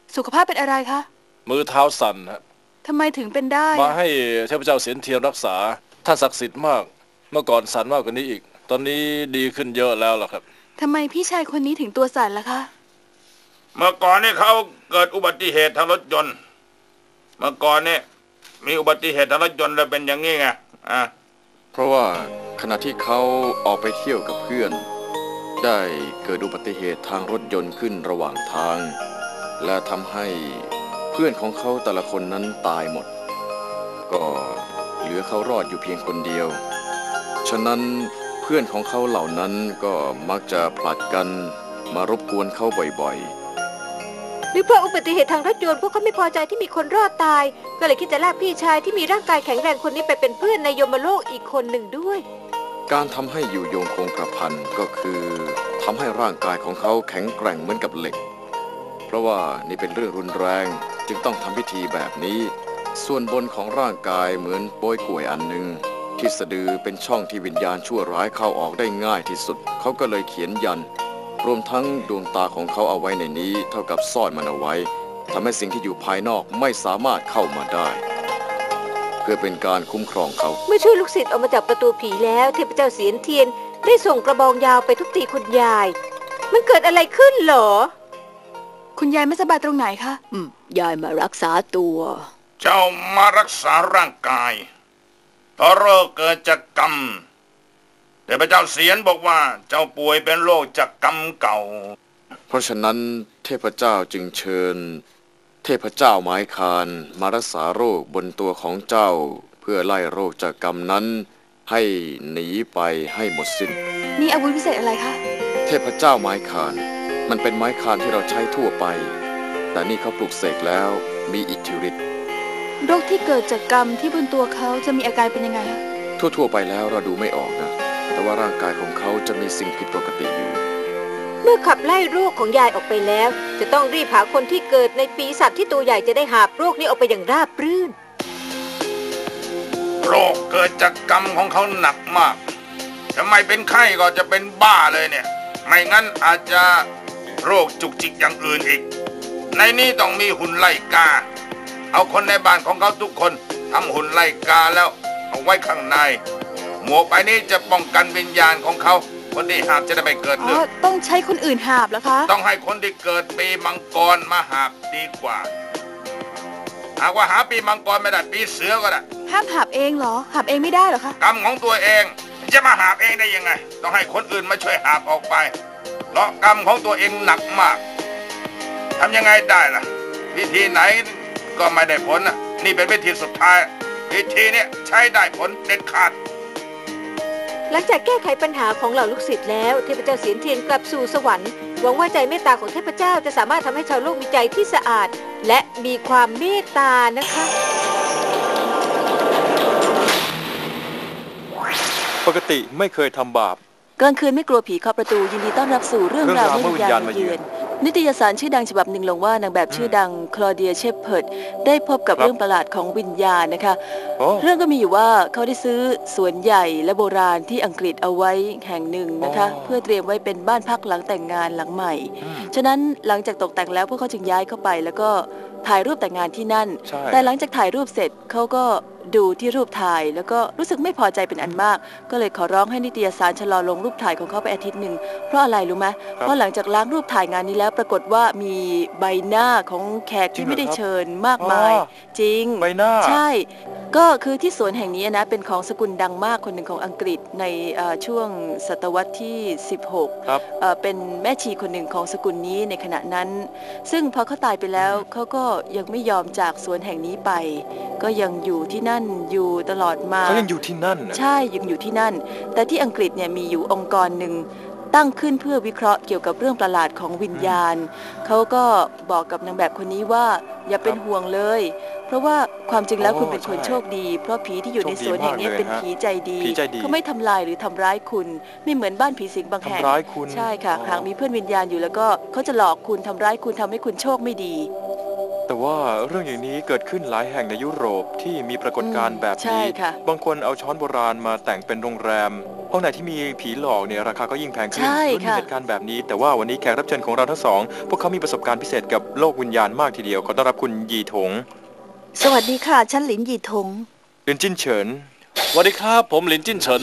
สุขภาพเป็นอะไรคะมือเท้าสั่นฮะทำไมถึงเป็นได้มาให้เทพเจ้าเสียนเทียนรักษาท่านศักดิ์สิทธิ์มาก เมื่อก่อนสั่นมากกว่านี้อีก ตอนนี้ดีขึ้นเยอะแล้วล่ะครับทำไมพี่ชายคนนี้ถึงตัวสั่นล่ะคะเมื่อก่อนนี่เขาเกิดอุบัติเหตุทางรถยนต์ เมื่อก่อนนี่มีอุบัติเหตุทางรถยนต์แล้วเป็นอย่างนี้ไงเพราะว่าขณะที่เขาออกไปเที่ยวกับเพื่อน ได้เกิดอุบัติเหตุทางรถยนต์ขึ้นระหว่างทาง และทำให้เพื่อนของเขาแต่ละคนนั้นตายหมด ก็เหลือเขารอดอยู่เพียงคนเดียว ฉะนั้นเพื่อนของเขาเหล่านั้นก็มักจะผลัดกันมารบกวนเขาบ่อยๆหรือเพราะอุบัติเหตุทางรถยนต์พวกเขาไม่พอใจที่มีคนรอดตาย ก็เลยคิดจะลากพี่ชายที่มีร่างกายแข็งแรงคนนี้ไปเป็นเพื่อนในยมโลกอีกคนหนึ่งด้วยการทำให้อยู่ยงคงกระพันก็คือทำให้ร่างกายของเขาแข็งแกร่งเหมือนกับเหล็ก เพราะว่านี่เป็นเรื่องรุนแรงจึงต้องทำพิธีแบบนี้ ส่วนบนของร่างกายเหมือนโป้ยกล้วยอันหนึ่งที่สะดือเป็นช่องที่วิญญาณชั่วร้ายเข้าออกได้ง่ายที่สุดเขาก็เลยเขียนยันรวมทั้งดวงตาของเขาเอาไว้ในนี้เท่ากับซ่อนมันเอาไว้ทำให้สิ่งที่อยู่ภายนอกไม่สามารถเข้ามาได้เพื่อเป็นการคุ้มครองเขาเมื่อช่วยลูกศิษย์ออกมาจากประตูผีแล้วเทพเจ้าเสียนเทียนได้ส่งกระบองยาวไปทุบตีคุณยายมันเกิดอะไรขึ้นเหรอคุณยายไม่สบายตรงไหนคะยายมารักษาตัวเจ้ามารักษาร่างกายเพราะโรคเกิดจากกรรมแต่พระเจ้าเสียนบอกว่าเจ้าป่วยเป็นโรคจากกรรมเก่าเพราะฉะนั้นเทพเจ้าจึงเชิญเทพเจ้าไม้คานมารักษาโรคบนตัวของเจ้าเพื่อไล่โรคจากกรรมนั้นให้หนีไปให้หมดสิ้นนี่อาวุธพิเศษอะไรคะเทพเจ้าไม้คานมันเป็นไม้คานที่เราใช้ทั่วไปแต่นี่เขาปลูกเสกแล้วมีอิทธิฤทธิ์โรคที่เกิดจากกรรมที่บนตัวเขาจะมีอาการเป็นยังไงคะทั่วไปแล้วเราดูไม่ออกนะแต่ว่าร่างกายของเขาจะมีสิ่งผิดปกติอยู่เมื่อขับไล่โรคของยายออกไปแล้วจะต้องรีบหาคนที่เกิดในปีศาจที่ตัวใหญ่จะได้หาบโรคนี้ออกไปอย่างราบรื่นโรคเกิดจากกรรมของเขาหนักมากทำไมเป็นไข้ก็จะเป็นบ้าเลยเนี่ยไม่งั้นอาจจะโรคจุกจิกอย่างอื่นอีกในนี้ต้องมีหุ่นไล่กาเอาคนในบ้านของเขาทุกคนทำหุ่นไล่กาแล้วเอาไว้ข้างในหมวกใบนี้จะป้องกันวิญญาณของเขาคนที่หาบจะได้ไม่เกิดเรื่องต้องใช้คนอื่นหาบเหรอคะต้องให้คนที่เกิดปีมังกรมาหาบดีกว่าหากว่าหาปีมังกรไม่ได้ปีเสือก็ได้ห้ามหาบเองเหรอหาบเองไม่ได้เหรอคะกรรมของตัวเองจะมาหาบเองได้ยังไงต้องให้คนอื่นมาช่วยหาบออกไปเพราะกรรมของตัวเองหนักมากทำยังไงได้ล่ะวิธีไหนก็ไม่ได้ผลนะนี่เป็นวิธีสุดท้ายวิธีนี้ใช้ได้ผลเด็ดขาดหลังจากแก้ไขปัญหาของเหล่าลูกศิษย์แล้วเทพเจ้าเสียนเทียนกลับสู่สวรรค์หวังว่าใจเมตตาของเทพเจ้าจะสามารถทำให้ชาวโลกมีใจที่สะอาดและมีความเมตตานะคะปกติไม่เคยทำบาปกลางคืนไม่กลัวผีเคาะประตูยินดีต้อนรับสู่เรื่องราวเมื่อวิญญาณมาเยือนนิตยสารชื่อดังฉบับหนึ่งลงว่านางแบบชื่อดังคลอเดียเชฟเพิร์ดได้พบกับเรื่องประหลาดของวิญญาณนะคะเรื่องก็มีอยู่ว่าเขาได้ซื้อสวนใหญ่และโบราณที่อังกฤษเอาไว้แห่งหนึ่งนะคะเพื่อเตรียมไว้เป็นบ้านพักหลังแต่งงานหลังใหม่ฉะนั้นหลังจากตกแต่งแล้วพวกเขาจึงย้ายเข้าไปแล้วก็ถ่ายรูปแต่งงานที่นั่นแต่หลังจากถ่ายรูปเสร็จเขาก็ดูที่รูปถ่ายแล้วก็รู้สึกไม่พอใจเป็นอันมากก็เลยขอร้องให้นิตยสารชะลอลงรูปถ่ายของเขาไปอาทิตย์หนึ่งเพราะอะไรรู้ไหมเพราะหลังจากล้างรูปถ่ายงานนี้แล้วปรากฏว่ามีใบหน้าของแขกที่ไม่ได้เชิญมากมายจริงใบหน้าใช่ก็คือที่สวนแห่งนี้นะเป็นของสกุลดังมากคนหนึ่งของอังกฤษในช่วงศตวรรษที่16เป็นแม่ชีคนหนึ่งของสกุลนี้ในขณะนั้นซึ่งพอเขาตายไปแล้วเขาก็ยังไม่ยอมจากสวนแห่งนี้ไปก็ยังอยู่ที่นั่นอยู่ตลอดมาเขายังอยู่ที่นั่นใช่ยังอยู่ที่นั่นแต่ที่อังกฤษเนี่ยมีอยู่องค์กรหนึ่งตั้งขึ้นเพื่อวิเคราะห์เกี่ยวกับเรื่องประหลาดของวิญญาณเขาก็บอกกับนางแบบคนนี้ว่าอย่าเป็นห่วงเลยเพราะว่าความจริงแล้วคุณเป็นคนโชคดีเพราะผีที่อยู่ในสวนแห่งนี้เป็นผีใจดีเขาไม่ทำลายหรือทำร้ายคุณไม่เหมือนบ้านผีสิงบางแห่งใช่ค่ะหากมีเพื่อนวิญญาณอยู่แล้วก็เขาจะหลอกคุณทำร้ายคุณทำให้คุณโชคไม่ดีแต่ว่าเรื่องอย่างนี้เกิดขึ้นหลายแห่งในยุโรปที่มีปรากฏการณ์แบบนี้บางคนเอาช้อนโบราณมาแต่งเป็นโรงแรมห้องไหนที่มีผีหลอกเนี่ยราคาก็ยิ่งแพงขึ้นใช่มีค่ะเหตุการณ์แบบนี้แต่ว่าวันนี้แขกรับเชิญของเราทั้งสองพวกเขามีประสบการณ์พิเศษกับโลกวิญญาณมากทีเดียวขอต้อนรับคุณยีถงสวัสดีค่ะ ฉันหลินหยีถงเรินจิ้นเฉินสวัสดีครับผมหลินจิ้นเฉิน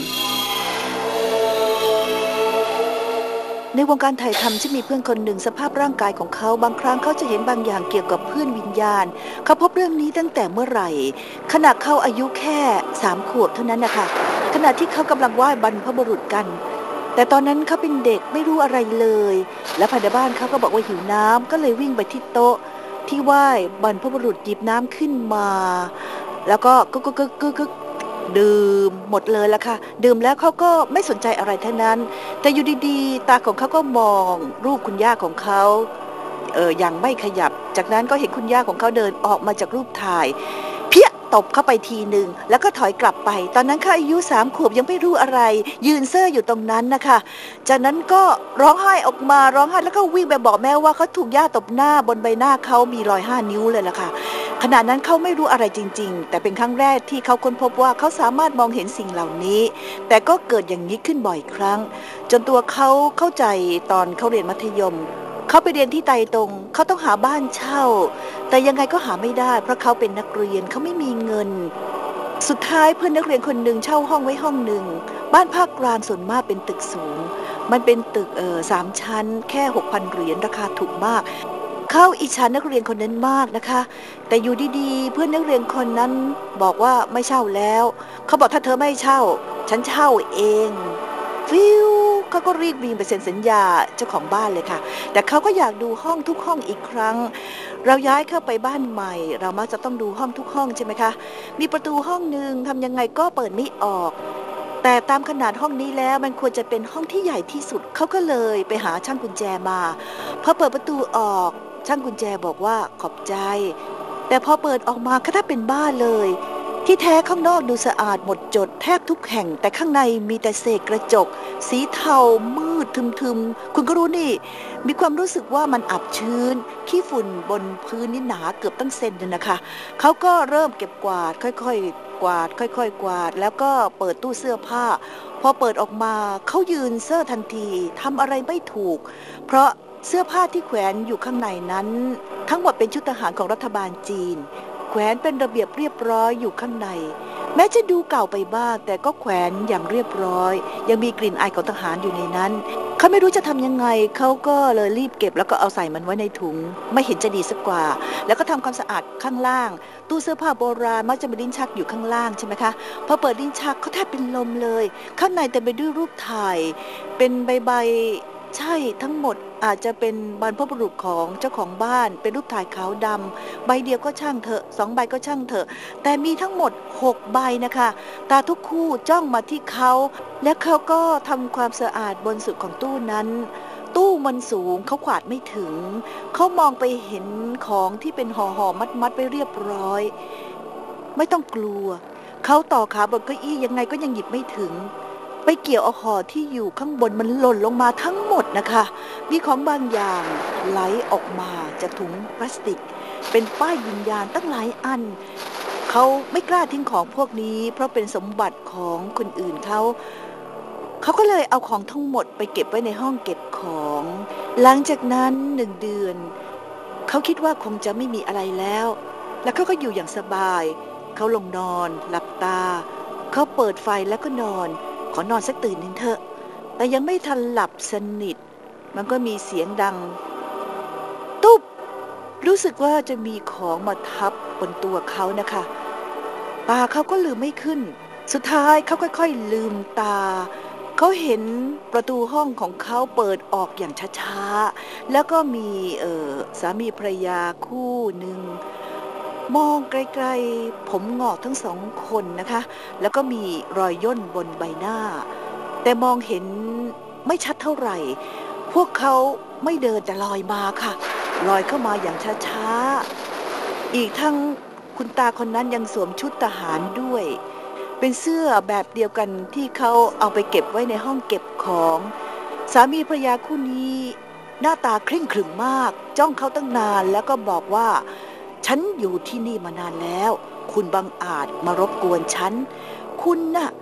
ในวงการถ่ายทำฉันมีเพื่อนคนหนึ่งสภาพร่างกายของเขาบางครั้งเขาจะเห็นบางอย่างเกี่ยวกับเพื่อนวิญญาณเขาพบเรื่องนี้ตั้งแต่เมื่อไหร่ขณะเขาอายุแค่3 ขวบเท่านั้นนะคะขณะที่เขากำลังไหว้บรรพบุรุษกันแต่ตอนนั้นเขาเป็นเด็กไม่รู้อะไรเลยและภายในบ้านเขาก็บอกว่าหิวน้ำก็เลยวิ่งไปที่โต๊ะที่ไหว้บรรพบุรุษหยิบน้ำขึ้นมาแล้วก็กึกดื่มหมดเลยละค่ะดื่มแล้วเขาก็ไม่สนใจอะไรทั้งนั้นแต่อยู่ดีๆตาของเขาก็มองรูปคุณย่าของเขาอย่างไม่ขยับจากนั้นก็เห็นคุณย่าของเขาเดินออกมาจากรูปถ่ายเพี้ยตบเข้าไปทีหนึ่งแล้วก็ถอยกลับไปตอนนั้นเขาอายุ3 ขวบยังไม่รู้อะไรยืนเซ่ออยู่ตรงนั้นนะคะจากนั้นก็ร้องไห้ออกมาร้องไห้แล้วก็วิ่งไปบอกแม่ว่าเขาถูกย่าตบหน้าบนใบหน้าเขามีรอย5 นิ้วเลยล่ะค่ะขณะนั้นเขาไม่รู้อะไรจริงๆแต่เป็นครั้งแรกที่เขาค้นพบว่าเขาสามารถมองเห็นสิ่งเหล่านี้แต่ก็เกิดอย่างนี้ขึ้นบ่อยครั้งจนตัวเขาเข้าใจตอนเขาเรียนมัธยมเขาไปเรียนที่ไตตงเขาต้องหาบ้านเช่าแต่ยังไงก็หาไม่ได้เพราะเขาเป็นนักเรียนเขาไม่มีเงินสุดท้ายเพื่อนนักเรียนคนหนึ่งเช่าห้องไว้ห้องหนึ่งบ้านภาคกลางส่วนมากเป็นตึกสูงมันเป็นตึก3 ชั้นแค่ 6,000 เหรียญราคาถูกมากเขาอิจฉานักเรียนคนนั้นมากนะคะแต่อยู่ดีๆเพื่อนนักเรียนคนนั้นบอกว่าไม่เช่าแล้วเขาบอกถ้าเธอไม่เช่าฉันเช่าเองฟิวเขาก็รีบวิ่งไปเซ็นสัญญาเจ้าของบ้านเลยค่ะแต่เขาก็อยากดูห้องทุกห้องอีกครั้งเราย้ายเข้าไปบ้านใหม่เรามักจะต้องดูห้องทุกห้องใช่ไหมคะมีประตูห้องนึงทำยังไงก็เปิดไม่ออกแต่ตามขนาดห้องนี้แล้วมันควรจะเป็นห้องที่ใหญ่ที่สุดเขาก็เลยไปหาช่างกุญแจมาพอเปิดประตูออกช่างกุญแจบอกว่าขอบใจแต่พอเปิดออกมาก็ถ้าเป็นบ้านเลยที่แท้ข้างนอกดูสะอาดหมดจดแทบทุกแห่งแต่ข้างในมีแต่เศษกระจกสีเทามืดทึมๆคุณก็รู้นี่มีความรู้สึกว่ามันอับชื้นขี้ฝุ่นบนพื้นนี่หนาเกือบตั้งเซนเลยนะคะเขาก็เริ่มเก็บกวาดค่อยๆกวาดค่อยๆกวาดแล้วก็เปิดตู้เสื้อผ้าพอเปิดออกมาเขายืนเซ่อทันทีทำอะไรไม่ถูกเพราะเสื้อผ้าที่แขวนอยู่ข้างในนั้นทั้งหมดเป็นชุดทหารของรัฐบาลจีนแขวนเป็นระเบียบเรียบร้อยอยู่ข้างในแม้จะดูเก่าไปบ้างแต่ก็แขวนอย่างเรียบร้อยยังมีกลิ่นอายของทหารอยู่ในนั้นเขาไม่รู้จะทำยังไงเขาก็เลยรีบเก็บแล้วก็เอาใส่มันไว้ในถุงไม่เห็นจะดีสักกว่าแล้วก็ทำความสะอาดข้างล่างตู้เสื้อผ้าโบราณมักจะมีลิ้นชักอยู่ข้างล่างใช่ไหมคะพอเปิดลิ้นชักเขาแทบเป็นลมเลยข้างในเต็มไปด้วยรูปถ่ายเป็นใบใช่ทั้งหมดอาจจะเป็นบรรพบุรุษของเจ้าของบ้านเป็นรูปถ่ายขาวดำใบเดียวก็ช่างเถอะ2 ใบก็ช่างเถอะแต่มีทั้งหมด6 ใบนะคะตาทุกคู่จ้องมาที่เขาและเขาก็ทำความสะอาดบนสุดของตู้นั้นตู้มันสูงเขาขวาดไม่ถึงเขามองไปเห็นของที่เป็นห่อมัดไปเรียบร้อยไม่ต้องกลัวเขาต่อขาบนเก้าอี้ยังไงก็ยังหยิบไม่ถึงไปเกี่ยวเอาห่อที่อยู่ข้างบนมันหล่นลงมาทั้งหมดนะคะมีของบางอย่างไหลออกมาจากถุงพลาสติกเป็นป้ายวิญญาณตั้งหลายอันเขาไม่กล้าทิ้งของพวกนี้เพราะเป็นสมบัติของคนอื่นเขาก็เลยเอาของทั้งหมดไปเก็บไว้ในห้องเก็บของหลังจากนั้น1 เดือนเขาคิดว่าคงจะไม่มีอะไรแล้วแล้วเขาก็อยู่อย่างสบายเขาลงนอนหลับตาเขาเปิดไฟแล้วก็นอนขอนอนสักตื่นนึงเถอะแต่ยังไม่ทันหลับสนิทมันก็มีเสียงดังตุ๊บรู้สึกว่าจะมีของมาทับบนตัวเขานะคะตาเขาก็ลืมไม่ขึ้นสุดท้ายเขาค่อยๆลืมตาเขาเห็นประตูห้องของเขาเปิดออกอย่างช้าๆแล้วก็มีสามีภรรยาคู่หนึ่งมองไกลๆผมงอกทั้ง2 คนนะคะแล้วก็มีรอยย่นบนใบหน้าแต่มองเห็นไม่ชัดเท่าไหร่พวกเขาไม่เดินแต่ลอยมาค่ะลอยเข้ามาอย่างช้าๆอีกทั้งคุณตาคนนั้นยังสวมชุดทหารด้วยเป็นเสื้อแบบเดียวกันที่เขาเอาไปเก็บไว้ในห้องเก็บของสามีภรรยาคู่นี้หน้าตาเคร่งขรึมมากจ้องเขาตั้งนานแล้วก็บอกว่าฉันอยู่ที่นี่มานานแล้วคุณบังอาจมารบกวนฉันคุณน่ะ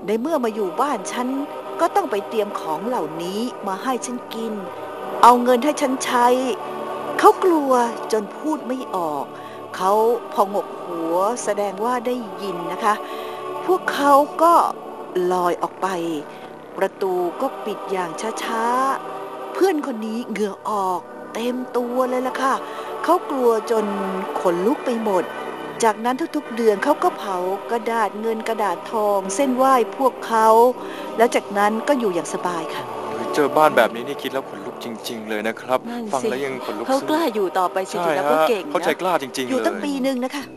ในเมื่อมาอยู่บ้านฉันก็ต้องไปเตรียมของเหล่านี้มาให้ฉันกินเอาเงินให้ฉันใช้เขากลัวจนพูดไม่ออกเขาพองกหัวแสดงว่าได้ยินนะคะพวกเขาก็ลอยออกไปประตูก็ปิดอย่างช้าๆเพื่อนคนนี้เหงื่อออกเต็มตัวเลยล่ะค่ะเขากลัวจนขนลุกไปหมดจากนั้นทุกๆเดือนเขาก็เผากระดาษเงินกระดาษทองเส้นไหว้พวกเขาแล้วจากนั้นก็อยู่อย่างสบายค่ะเจอบ้านแบบนี้นี่คิดแล้วขนลุกจริงๆเลยนะครับฟังแล้วยังขนลุกเขากล้าอยู่ต่อไปสิถือแล้วก็เก่งนะเขาใจกล้าจริงๆเลยอยู่ตั้งปีนึงนะคะ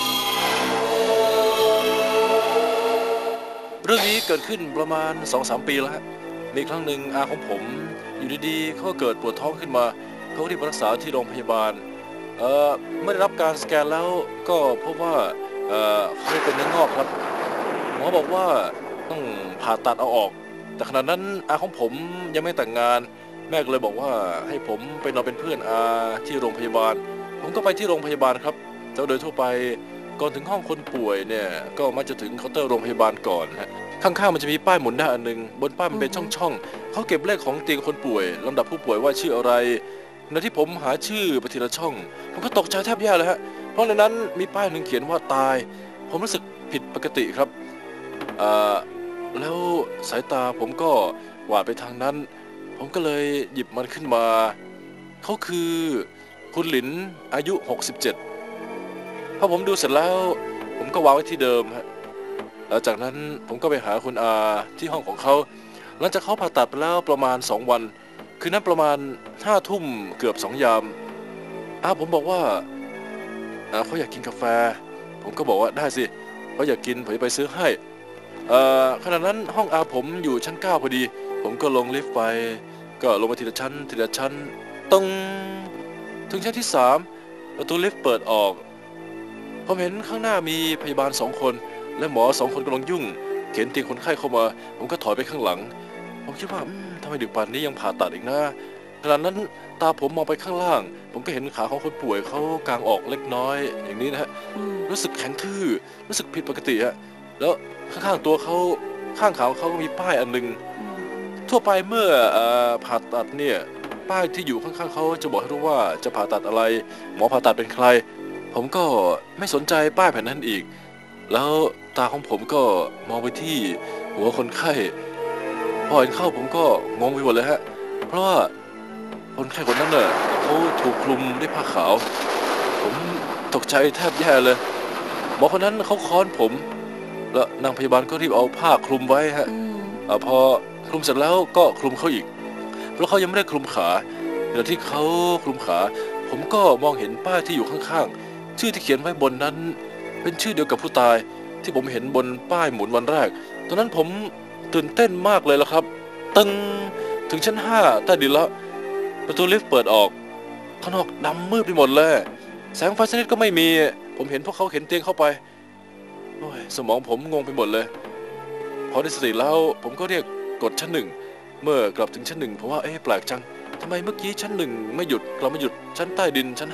เรื่องนี้เกิดขึ้นประมาณ 2-3 ปีแล้วฮะมีครั้งหนึ่งอาของผมอยู่ดีๆเขาเกิดปวดท้องขึ้นมาเขารีบรักษาที่โรงพยาบาลไม่ได้รับการสแกนแล้วก็พบว่าเขาเป็นเนื้องอกครับหมอบอกว่าต้องผ่าตัดเอาออกแต่ขณะนั้นอาของผมยังไม่แต่งงานแม่ก็เลยบอกว่าให้ผมไปนอนเป็นเพื่อนอาที่โรงพยาบาลผมก็ไปที่โรงพยาบาลครับแต่โดยทั่วไปก่อนถึงห้องคนป่วยเนี่ยก็มักจะถึงเคาน์เตอร์โรงพยาบาลก่อนฮะข้างๆมันจะมีป้ายหมุนหน้าอันนึงบนป้ายมันเป็นช่องๆเขาเก็บเลขของเตียงคนป่วยลำดับผู้ป่วยว่าชื่ออะไรในที่ผมหาชื่อไปทีละช่องผมก็ตกใจแทบแย่เลยฮะเพราะในนั้นมีป้ายหนึ่งเขียนว่าตายผมรู้สึกผิดปกติครับแล้วสายตาผมก็หวาดไปทางนั้นผมก็เลยหยิบมันขึ้นมาเขาคือคุณหลินอายุ67พอผมดูเสร็จแล้วผมก็วางไว้ที่เดิมฮะแล้วจากนั้นผมก็ไปหาคุณอาที่ห้องของเขาหลังจากเขาผ่าตัดไปแล้วประมาณ2 วันคืนนั้นประมาณ5 ทุ่มเกือบ2 ยามผมบอกว่าเขาอยากกินกาแฟผมก็บอกว่าได้สิเขาอยากกินผมจะไปซื้อให้ขณะนั้นห้องอาผมอยู่ชั้น9พอดีผมก็ลงลิฟต์ไปก็ลงมาทีละชั้นทีละชั้นต้องถึงชั้นที่3ประตูลิฟต์เปิดออกผมเห็นข้างหน้ามีพยาบาล2 คนและหมอ2 คนกำลังยุ่งเข็นเตียงคนไข้เข้ามาผมก็ถอยไปข้างหลังผมคิดว่าทำไมดึกป่านนี้ยังผ่าตัดอีกนะขณะนั้นตาผมมองไปข้างล่างผมก็เห็นขาของคนป่วยเขากางออกเล็กน้อยอย่างนี้นะฮะรู้สึกแข็งทื่อรู้สึกผิดปกติฮะแล้วข้างๆตัวเขาข้างขาเขาก็มีป้ายอันนึงทั่วไปเมื่อผ่าตัดเนี่ยป้ายที่อยู่ข้างๆเขาจะบอกให้รู้ว่าจะผ่าตัดอะไรหมอผ่าตัดเป็นใครผมก็ไม่สนใจป้ายแผ่นนั้นอีกแล้วตาของผมก็มองไปที่หัวคนไข้พอเห็นเข้าผมก็งงไปหมดเลยฮะเพราะว่าคนไข้คนนั้นน่ะเขาถูกคลุมด้วยผ้าขาวผมตกใจแทบแย่เลยหมอคนนั้นเขาค้อนผมแล้วนางพยาบาลก็รีบเอาผ้าคลุมไว้ฮะพอคลุมเสร็จแล้วก็คลุมเขาอีกเพราะเขายังไม่ได้คลุมขาเดี๋ยวที่เขาคลุมขาผมก็มองเห็นป้ายที่อยู่ข้างๆชื่อที่เขียนไว้บนนั้นเป็นชื่อเดียวกับผู้ตายที่ผมเห็นบนป้ายหมุนวันแรกตอนนั้นผมตื่นเต้นมากเลยละครับตึงถึงชั้น5ใต้ดินแล้วประตูลิฟต์เปิดออกข้างนอกดำมืดไปหมดเลยแสงไฟสักนิดก็ไม่มีผมเห็นพวกเขาเข็นเตียงเข้าไปโอ้ยสมองผมงงไปหมดเลยพอได้สติแล้วผมก็เรียกกดชั้น1เมื่อกลับถึงชั้น1ผมว่าแปลกจังทำไมเมื่อกี้ชั้น1ไม่หยุดกลับมาหยุดชั้นใต้ดินชั้น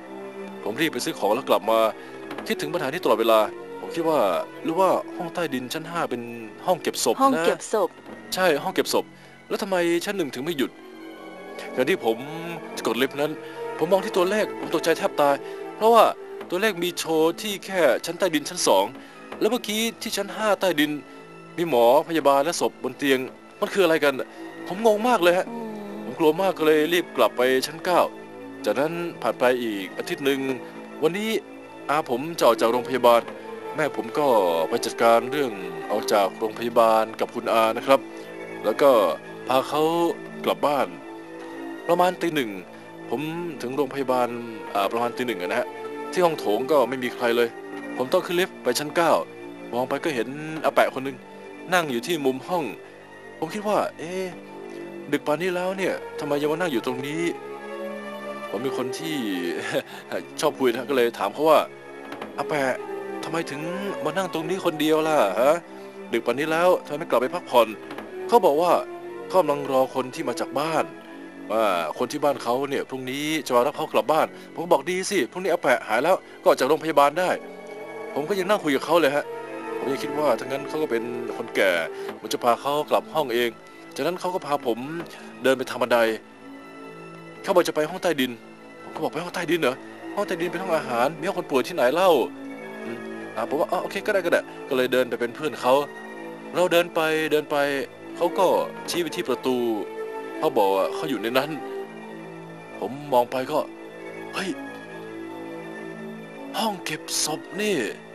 5ผมรีบไปซื้อของแล้วกลับมาคิดถึงปัญหานี้ตลอดเวลาผมคิดว่าหรือว่าห้องใต้ดินชั้น5เป็นห้องเก็บศพนะห้องเก็บศพใช่ห้องเก็บศพแล้วทำไมชั้น1ถึงไม่หยุดขณะที่ผมจะกดลิฟต์นั้นผมมองที่ตัวเลขผมตกใจแทบตายเพราะว่าตัวเลขมีโชว์ที่แค่ชั้นใต้ดินชั้น2แล้วเมื่อกี้ที่ชั้น5ใต้ดินมีหมอพยาบาลและศพบนเตียงมันคืออะไรกันผมงงมากเลยฮะผมกลัวมากก็เลยรีบกลับไปชั้น9จากนั้นผ่านไปอีกอาทิตย์หนึ่งวันนี้อาผมจะออกจากโรงพยาบาลแม่ผมก็ไปจัดการเรื่องออกจากโรงพยาบาลกับคุณอานะครับแล้วก็พาเขากลับบ้านประมาณตี 1ผมถึงโรงพยาบาลประมาณตี 1นะฮะที่ห้องโถงก็ไม่มีใครเลยผมต้องขึ้นลิฟต์ไปชั้น9มองไปก็เห็นอาแปะคนนึงนั่งอยู่ที่มุมห้องผมคิดว่าดึกป่านนี้แล้วเนี่ยทำไมยังมานั่งอยู่ตรงนี้ผมเป็นคนที่ ชอบคุยนะก็เลยถามเขาว่าอาแปะทำไมถึงมานั่งตรงนี้คนเดียวล่ะฮะดึกป่านนี้แล้วทำไมไม่กลับไปพักผ่อนเขาบอกว่าเขากำลังรอคนที่มาจากบ้านว่าคนที่บ้านเขาเนี่ยพรุ่งนี้จะมารับเขากลับบ้านผมก็บอกดีสิพรุ่งนี้อาแปะหายแล้วก็ออกจากโรงพยาบาลได้ผมก็ยังนั่งคุยกับเขาเลยฮะผมผมยังคิดว่าทั้งนั้นเขาก็เป็นคนแก่ผมจะพาเขากลับห้องเองจากนั้นเขาก็พาผมเดินไปทางบันไดเขาบอกจะไปห้องใต้ดินผมก็บอกไปห้องใต้ดินเหรอห้องใต้ดินเป็นห้องอาหารมีห้องคนป่วยที่ไหนเล่าผมว่าโอเคก็ได้ก็เลยเดินไปเป็นเพื่อนเขาเราเดินไปเขาก็ชี้ไปที่ประตูเขาบอกว่าเขาอยู่ในนั้นผมมองไปก็เฮ้ยห้องเก็บศพนี่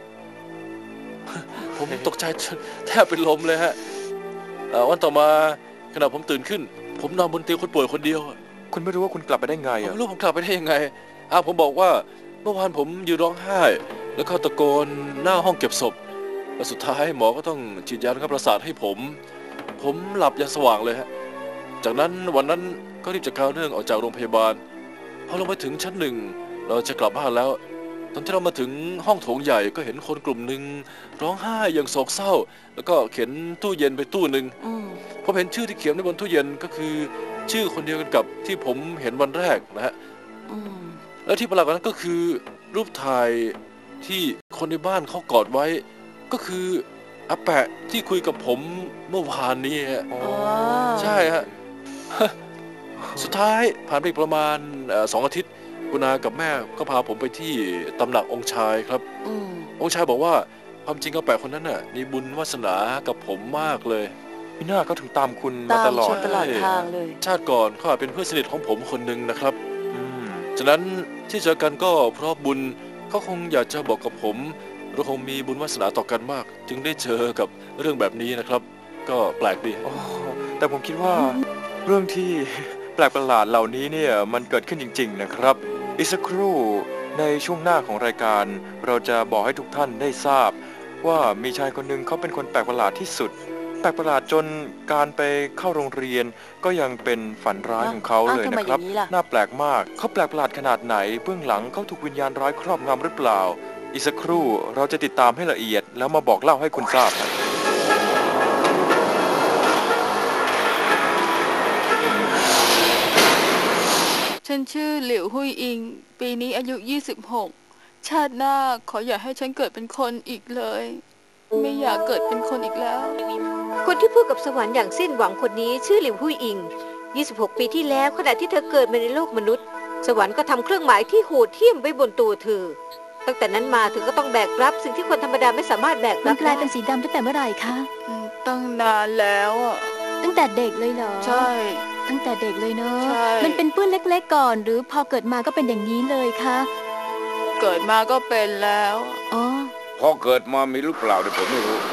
ผมตกใจแทบเป็นลมเลยฮะวันต่อมาขณะผมตื่นขึ้นผมนอนบนเตียงคนป่วยคนเดียวคุณไม่รู้ว่าคุณกลับไปได้ไงผมไม่รู้ผมกลับไปได้ยังไงผมบอกว่าเมื่อวานผมยืนร้องไห้แล้วก็ตะโกนหน้าห้องเก็บศพแล้วสุดท้ายหมอก็ต้องฉีดยาระงับประสาทให้ผมหลับอย่างสว่างเลยฮะจากนั้นวันนั้นก็รีบจัดการเรื่องออกจากโรงพยาบาลพอลงไปถึงชั้น1เราจะกลับบ้านแล้วตอนที่เรามาถึงห้องโถงใหญ่ก็เห็นคนกลุ่มหนึ่งร้องไห้อย่างโศกเศร้าแล้วก็เข็นตู้เย็นไปตู้หนึ่งผมเห็นชื่อที่เขียนไว้บนตู้เย็นก็คือชื่อคนเดียวกันกับที่ผมเห็นวันแรกนะฮะแล้วที่ประหลาดกว่านั้นก็คือรูปถ่ายที่คนในบ้านเขากอดไว้ก็คืออาแปะที่คุยกับผมเมื่อวานนี้ฮะใช่ฮะ สุดท้ายผ่านไปประมาณ2 อาทิตย์คุณอากับแม่ก็พาผมไปที่ตำหนักองค์ชายครับองค์ชายบอกว่าความจริงอาแปะคนนั้นน่ะมีบุญวาสนากับผมมากเลยพี่น่าก็ถึงตามคุณมาตลอดทางเลยชาติก่อนเขาเป็นเพื่อนสนิทของผมคนหนึ่งนะครับฉะนั้นที่เจอกันก็เพราะบุญเขาคงอยากจะบอกกับผมเราคงมีบุญวาสนาต่อกันมากจึงได้เจอกับเรื่องแบบนี้นะครับก็แปลกดีแต่ผมคิดว่าเรื่องที่แปลกประหลาดเหล่านี้เนี่ยมันเกิดขึ้นจริงๆนะครับอีกสักครู่ในช่วงหน้าของรายการเราจะบอกให้ทุกท่านได้ทราบว่ามีชายคนหนึ่งเขาเป็นคนแปลกประหลาดที่สุดแปลกประหลาดจนการไปเข้าโรงเรียนก็ยังเป็นฝันร้ายของเขาเลยนะครับน่าแปลกมากเขาแปลกประหลาดขนาดไหนเบื้องหลังเขาถูกวิญญาณร้ายครอบงำหรือเปล่าอีกสักครู่เราจะติดตามให้ละเอียดแล้วมาบอกเล่าให้คุณทราบฉันชื่อหลิวหุยอิงปีนี้อายุ26ชาติหน้าขออย่าให้ฉันเกิดเป็นคนอีกเลยไม่อยากเกิดเป็นคนอีกแล้วคนที่พูดกับสวรรค์อย่างสิ้นหวังคนนี้ชื่อหลิวหุยอิง26 ปีที่แล้วขณะที่เธอเกิดมาในโลกมนุษย์สวรรค์ก็ทำเครื่องหมายที่โหดเหี้ยมไว้บนตัวเธอตั้งแต่นั้นมาเธอก็ต้องแบกรับสิ่งที่คนธรรมดาไม่สามารถแบกรับมันกลายเป็นสีดำตั้งแต่เมื่อไหร่คะตั้งนานแล้วตั้งแต่เด็กเลยเหรอใช่ตั้งแต่เด็กเลยเนาะมันเป็นปื้นเล็กๆก่อนหรือพอเกิดมาก็เป็นอย่างนี้เลยคะเกิดมาก็เป็นแล้วพอเกิดมามีหรือเปล่าเนี่ยผมไม่รู้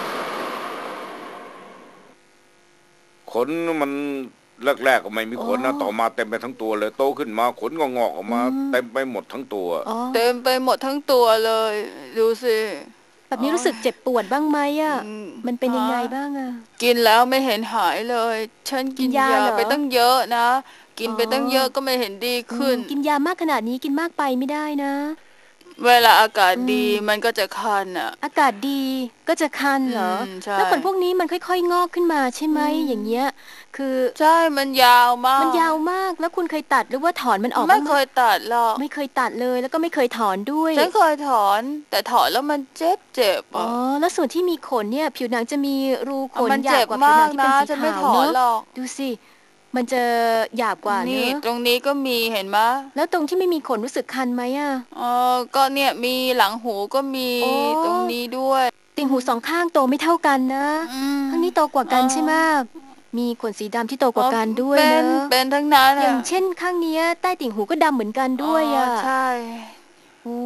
ขนมันแรกๆก็ไม่มีขนนะต่อมาเต็มไปทั้งตัวเลยโตขึ้นมาขนก็งอกออกมาเต็มไปหมดทั้งตัวเต็มไปหมดทั้งตัวเลยดูสิแบบนี้รู้สึกเจ็บปวดบ้างไหมอ่ะมันเป็นยังไงบ้างอ่ะกินแล้วไม่เห็นหายเลยฉันกินยาไปตั้งเยอะนะกินไปตั้งเยอะก็ไม่เห็นดีขึ้นกินยามากขนาดนี้กินมากไปไม่ได้นะเวลาอากาศดีมันก็จะคันอ่ะอากาศดีก็จะคันเหรอแล้วขนพวกนี้มันค่อยๆงอกขึ้นมาใช่ไหมอย่างเงี้ยคือใช่มันยาวมากมันยาวมากแล้วคุณเคยตัดหรือว่าถอนมันออกไม่เคยตัดหรอกไม่เคยตัดเลยแล้วก็ไม่เคยถอนด้วยฉันเคยถอนแต่ถอนแล้วมันเจ็บแล้วส่วนที่มีขนเนี่ยผิวหนังจะมีรูขนหยาบกว่าผิวหนังที่เป็นสีขาวเนอะดูสิมันจะหยาบกว่านี่ตรงนี้ก็มีเห็นไหมแล้วตรงที่ไม่มีขนรู้สึกคันไหมอ่ะก็เนี่ยมีหลังหูก็มีตรงนี้ด้วยติ่งหู2 ข้างโตไม่เท่ากันนะข้างนี้โตกว่ากันใช่ไหมมีขนสีดำที่โตกว่ากันด้วยนะเป็นทั้งนั้นอย่างเช่นข้างนี้ใต้ติ่งหูก็ดำเหมือนกันด้วยอ่ะใช่โอ้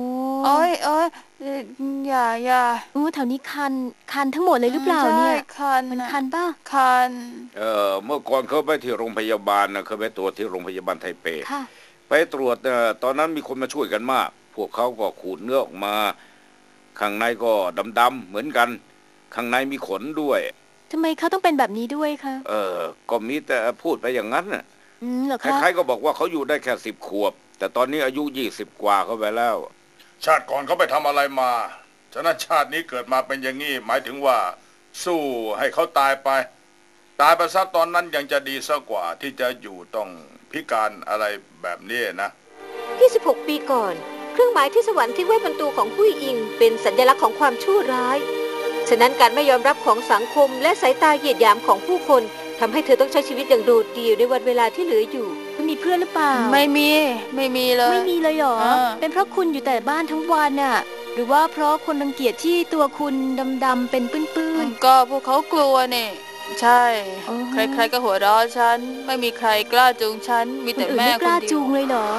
อย่าแถวนี้คันทั้งหมดเลยหรือเปล่าเนี่ยมันคันป่ะคันเมื่อก่อนเขาไปที่โรงพยาบาลนะเขาไปตรวจที่โรงพยาบาลไทเปไปตรวจตอนนั้นมีคนมาช่วยกันมากพวกเขาก็ขูดเนื้อออกมาข้างในก็ดำๆเหมือนกันข้างในมีขนด้วยทำไมเขาต้องเป็นแบบนี้ด้วยคะก็มีแต่พูดไปอย่างนั้นน่ะใครๆก็บอกว่าเขาอยู่ได้แค่10 ขวบแต่ตอนนี้อายุ20 กว่าเขาไปแล้วชาติก่อนเขาไปทำอะไรมาฉะนั้นชาตินี้เกิดมาเป็นอย่างนี้หมายถึงว่าสู้ให้เขาตายไปซะตอนนั้นยังจะดีซะกว่าที่จะอยู่ต้องพิการอะไรแบบนี้นะ 26 ปีก่อนเครื่องหมายที่สวรรค์ทิ้งไว้บนตัวของหุยอิงเป็นสัญลักษณ์ของความชั่วร้ายฉะนั้นการไม่ยอมรับของสังคมและสายตาเหยียดหยามของผู้คนทำให้เธอต้องใช้ชีวิตอย่างโดดเดี่ยวในวันเวลาที่เหลืออยู่คุณมีเพื่อนหรือเปล่าไม่มีเลยไม่มีเลยเหรออ่าเป็นเพราะคุณอยู่แต่บ้านทั้งวันน่ะ หรือว่าเพราะคนรังเกียจที่ตัวคุณดำๆเป็นปื้นก็พวกเขากลัวนี่ใช่อ๋อใครๆก็หัวเราะฉันไม่มีใครกล้าจูงฉันมีๆคนแต่อื่นแม่ไม่คกนล้าเดีจูยวงเลยเหรอ